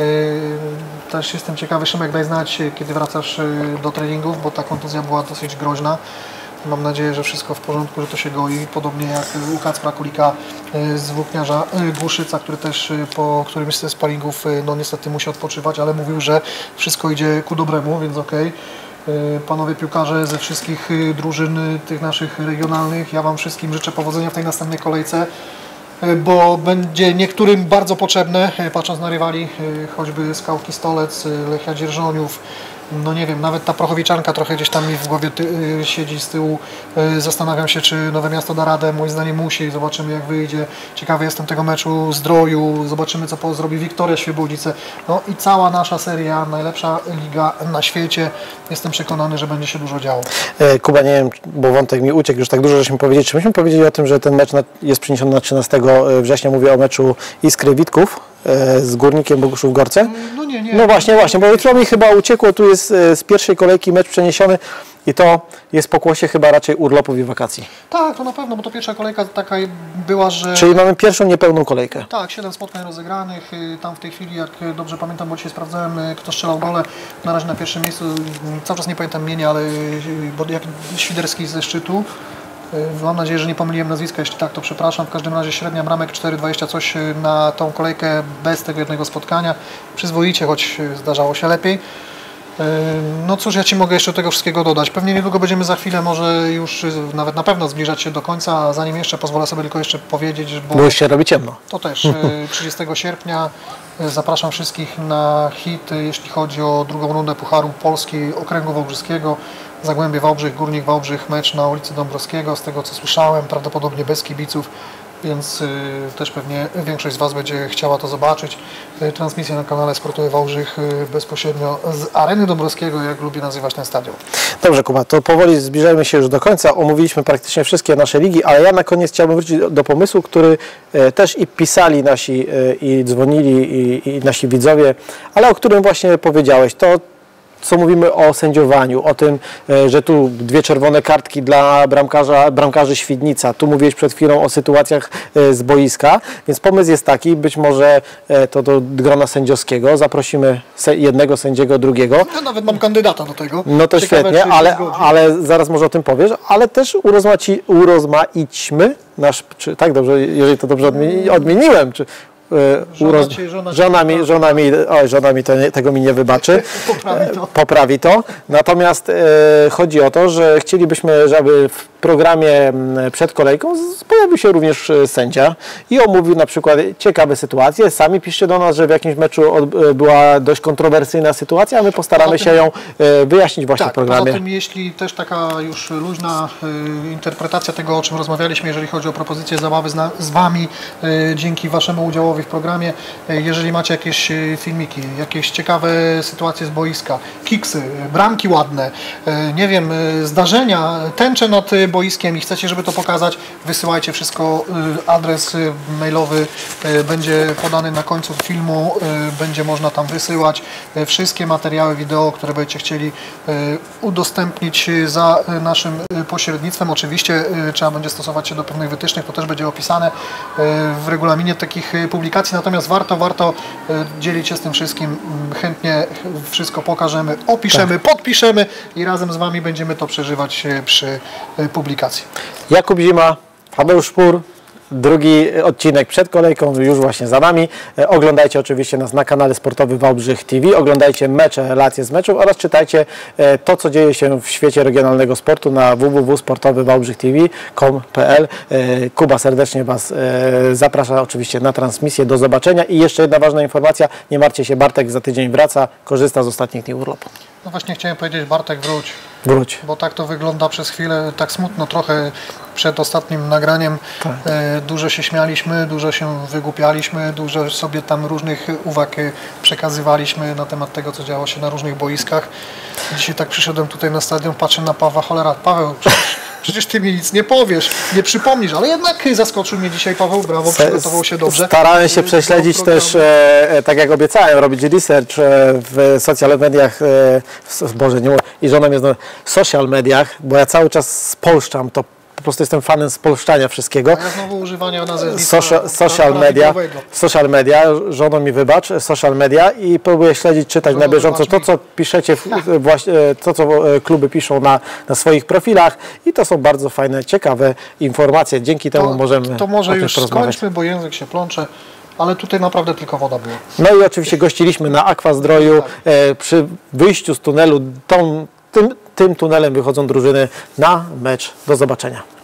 Też jestem ciekawy, Szymek, daj znać, kiedy wracasz do treningów, bo ta kontuzja była dosyć groźna. Mam nadzieję, że wszystko w porządku, że to się goi, podobnie jak u Kacpra Kulika z Włókniarza Głuszyca, który też po którymś z sparingów no niestety musi odpoczywać, ale mówił, że wszystko idzie ku dobremu, więc okej. Panowie piłkarze ze wszystkich drużyn tych naszych regionalnych, ja Wam wszystkim życzę powodzenia w tej następnej kolejce, bo będzie niektórym bardzo potrzebne, patrząc na rywali, choćby Skałki Stolec, Lechia Dzierżoniów, no nie wiem, nawet ta Prochowiczanka trochę gdzieś tam mi w głowie siedzi z tyłu. Zastanawiam się, czy Nowe Miasto da radę. Moim zdaniem musi. Zobaczymy, jak wyjdzie. Ciekawy jestem tego meczu Zdroju. Zobaczymy, co zrobi Wiktoria Świebodzice. No i cała nasza seria, najlepsza liga na świecie. Jestem przekonany, że będzie się dużo działo. Kuba, nie wiem, bo wątek mi uciekł, już tak dużo żeśmy powiedzieli. Czy myśmy powiedzieli o tym, że ten mecz jest przeniesiony na 13 września? Mówię o meczu Iskry Witków z Górnikiem Boguszów Gorce. No nie. No właśnie, bo jutro mi chyba uciekło, tu jest z pierwszej kolejki mecz przeniesiony i to jest pokłosie chyba raczej urlopów i wakacji. Tak, to na pewno, bo to pierwsza kolejka taka była, że... Czyli mamy pierwszą niepełną kolejkę. Tak, 7 spotkań rozegranych, tam w tej chwili, jak dobrze pamiętam, bo dzisiaj sprawdzałem, kto strzelał gole, na razie na pierwszym miejscu, cały czas nie pamiętam imienia, ale bo jak Świderski ze Szczytu. Mam nadzieję, że nie pomyliłem nazwiska, jeśli tak, to przepraszam. W każdym razie średnia bramek 4,20 coś na tą kolejkę bez tego jednego spotkania. Przyzwoicie, choć zdarzało się lepiej. No cóż, ja Ci mogę jeszcze tego wszystkiego dodać. Pewnie niedługo będziemy za chwilę, może już nawet na pewno zbliżać się do końca, a zanim jeszcze pozwolę sobie tylko jeszcze powiedzieć, bo już się robi ciemno. To też 30 sierpnia zapraszam wszystkich na hit, jeśli chodzi o drugą rundę Pucharu Polski Okręgu Wałbrzyskiego. Zagłębie Wałbrzych, Górnik Wałbrzych, mecz na ulicy Dąbrowskiego, z tego co słyszałem, prawdopodobnie bez kibiców, więc też pewnie większość z Was będzie chciała to zobaczyć. Transmisja na kanale Sportowy Wałbrzych bezpośrednio z Areny Dąbrowskiego, jak lubię nazywać ten stadion. Dobrze, Kuba, to powoli zbliżajmy się już do końca. Omówiliśmy praktycznie wszystkie nasze ligi, ale ja na koniec chciałbym wrócić do pomysłu, który też i pisali nasi, i dzwonili, i nasi widzowie, ale o którym właśnie powiedziałeś. To co mówimy o sędziowaniu, o tym, że tu 2 czerwone kartki dla bramkarzy Świdnica, tu mówiłeś przed chwilą o sytuacjach z boiska, więc pomysł jest taki, być może to do grona sędziowskiego, zaprosimy jednego sędziego, drugiego. Ja nawet mam kandydata do tego. No to ciekawe, świetnie, ale zaraz może o tym powiesz, ale też urozmaićmy nasz, tak dobrze, jeżeli to dobrze odmieniłem, czy żona mi tego mi nie wybaczy. Poprawi to. Natomiast chodzi o to, że chcielibyśmy, żeby w programie przed kolejką pojawił się również sędzia i omówił na przykład ciekawe sytuacje. Sami piszcie do nas, że w jakimś meczu była dość kontrowersyjna sytuacja, a my postaramy się ją wyjaśnić właśnie w programie. Poza tym, jeśli też taka już luźna interpretacja tego, o czym rozmawialiśmy, jeżeli chodzi o propozycję zabawy z Wami, dzięki Waszemu udziałowi materiałowi w programie. Jeżeli macie jakieś filmiki, jakieś ciekawe sytuacje z boiska, kiksy, bramki ładne, nie wiem, zdarzenia, tęcze nad boiskiem i chcecie, żeby to pokazać, wysyłajcie wszystko. Adres mailowy będzie podany na końcu filmu, będzie można tam wysyłać wszystkie materiały wideo, które będziecie chcieli udostępnić za naszym pośrednictwem. Oczywiście trzeba będzie stosować się do pewnych wytycznych, to też będzie opisane w regulaminie takich publikacji, natomiast warto dzielić się z tym wszystkim. Chętnie wszystko pokażemy, opiszemy, podpiszemy i razem z Wami będziemy to przeżywać przy publikacji. Jakub Zima, Paweł Szpur. Drugi odcinek przed kolejką, już właśnie za nami. Oglądajcie oczywiście nas na kanale sportowym Wałbrzych TV, oglądajcie mecze, relacje z meczów oraz czytajcie to, co dzieje się w świecie regionalnego sportu na www.sportowywałbrzychtv.com.pl. Kuba serdecznie Was zaprasza oczywiście na transmisję. Do zobaczenia i jeszcze jedna ważna informacja, nie martwcie się, Bartek za tydzień wraca, korzysta z ostatnich dni urlopu. No właśnie chciałem powiedzieć, Bartek, wróć. Wróć. Bo tak to wygląda przez chwilę, tak smutno trochę przed ostatnim nagraniem. Tak. Dużo się śmialiśmy, dużo się wygłupialiśmy, dużo sobie tam różnych uwag przekazywaliśmy na temat tego, co działo się na różnych boiskach. Dzisiaj tak przyszedłem tutaj na stadion, patrzę na Pawła, cholera, Paweł, przecież Ty mi nic nie powiesz, nie przypomnisz, ale jednak zaskoczył mnie dzisiaj Paweł, brawo, przygotował się dobrze. Starałem się prześledzić też, tak jak obiecałem, robić research w social mediach, Boże, nie mówię, i żona mnie zna, w social mediach, bo ja cały czas spolszczam to. Po prostu jestem fanem spolszczania wszystkiego. A ja znowu używania nazewnictwa social media, żono mi wybacz, social media i próbuję śledzić, czytać na bieżąco to, co piszecie, właśnie, to, co kluby piszą na swoich profilach i to są bardzo fajne, ciekawe informacje. Dzięki temu możemy to może już skończmy, bo język się plącze. Ale tutaj naprawdę tylko woda była. No i oczywiście gościliśmy na Aquazdroju. Przy wyjściu z tunelu tym tunelem wychodzą drużyny na mecz. Do zobaczenia.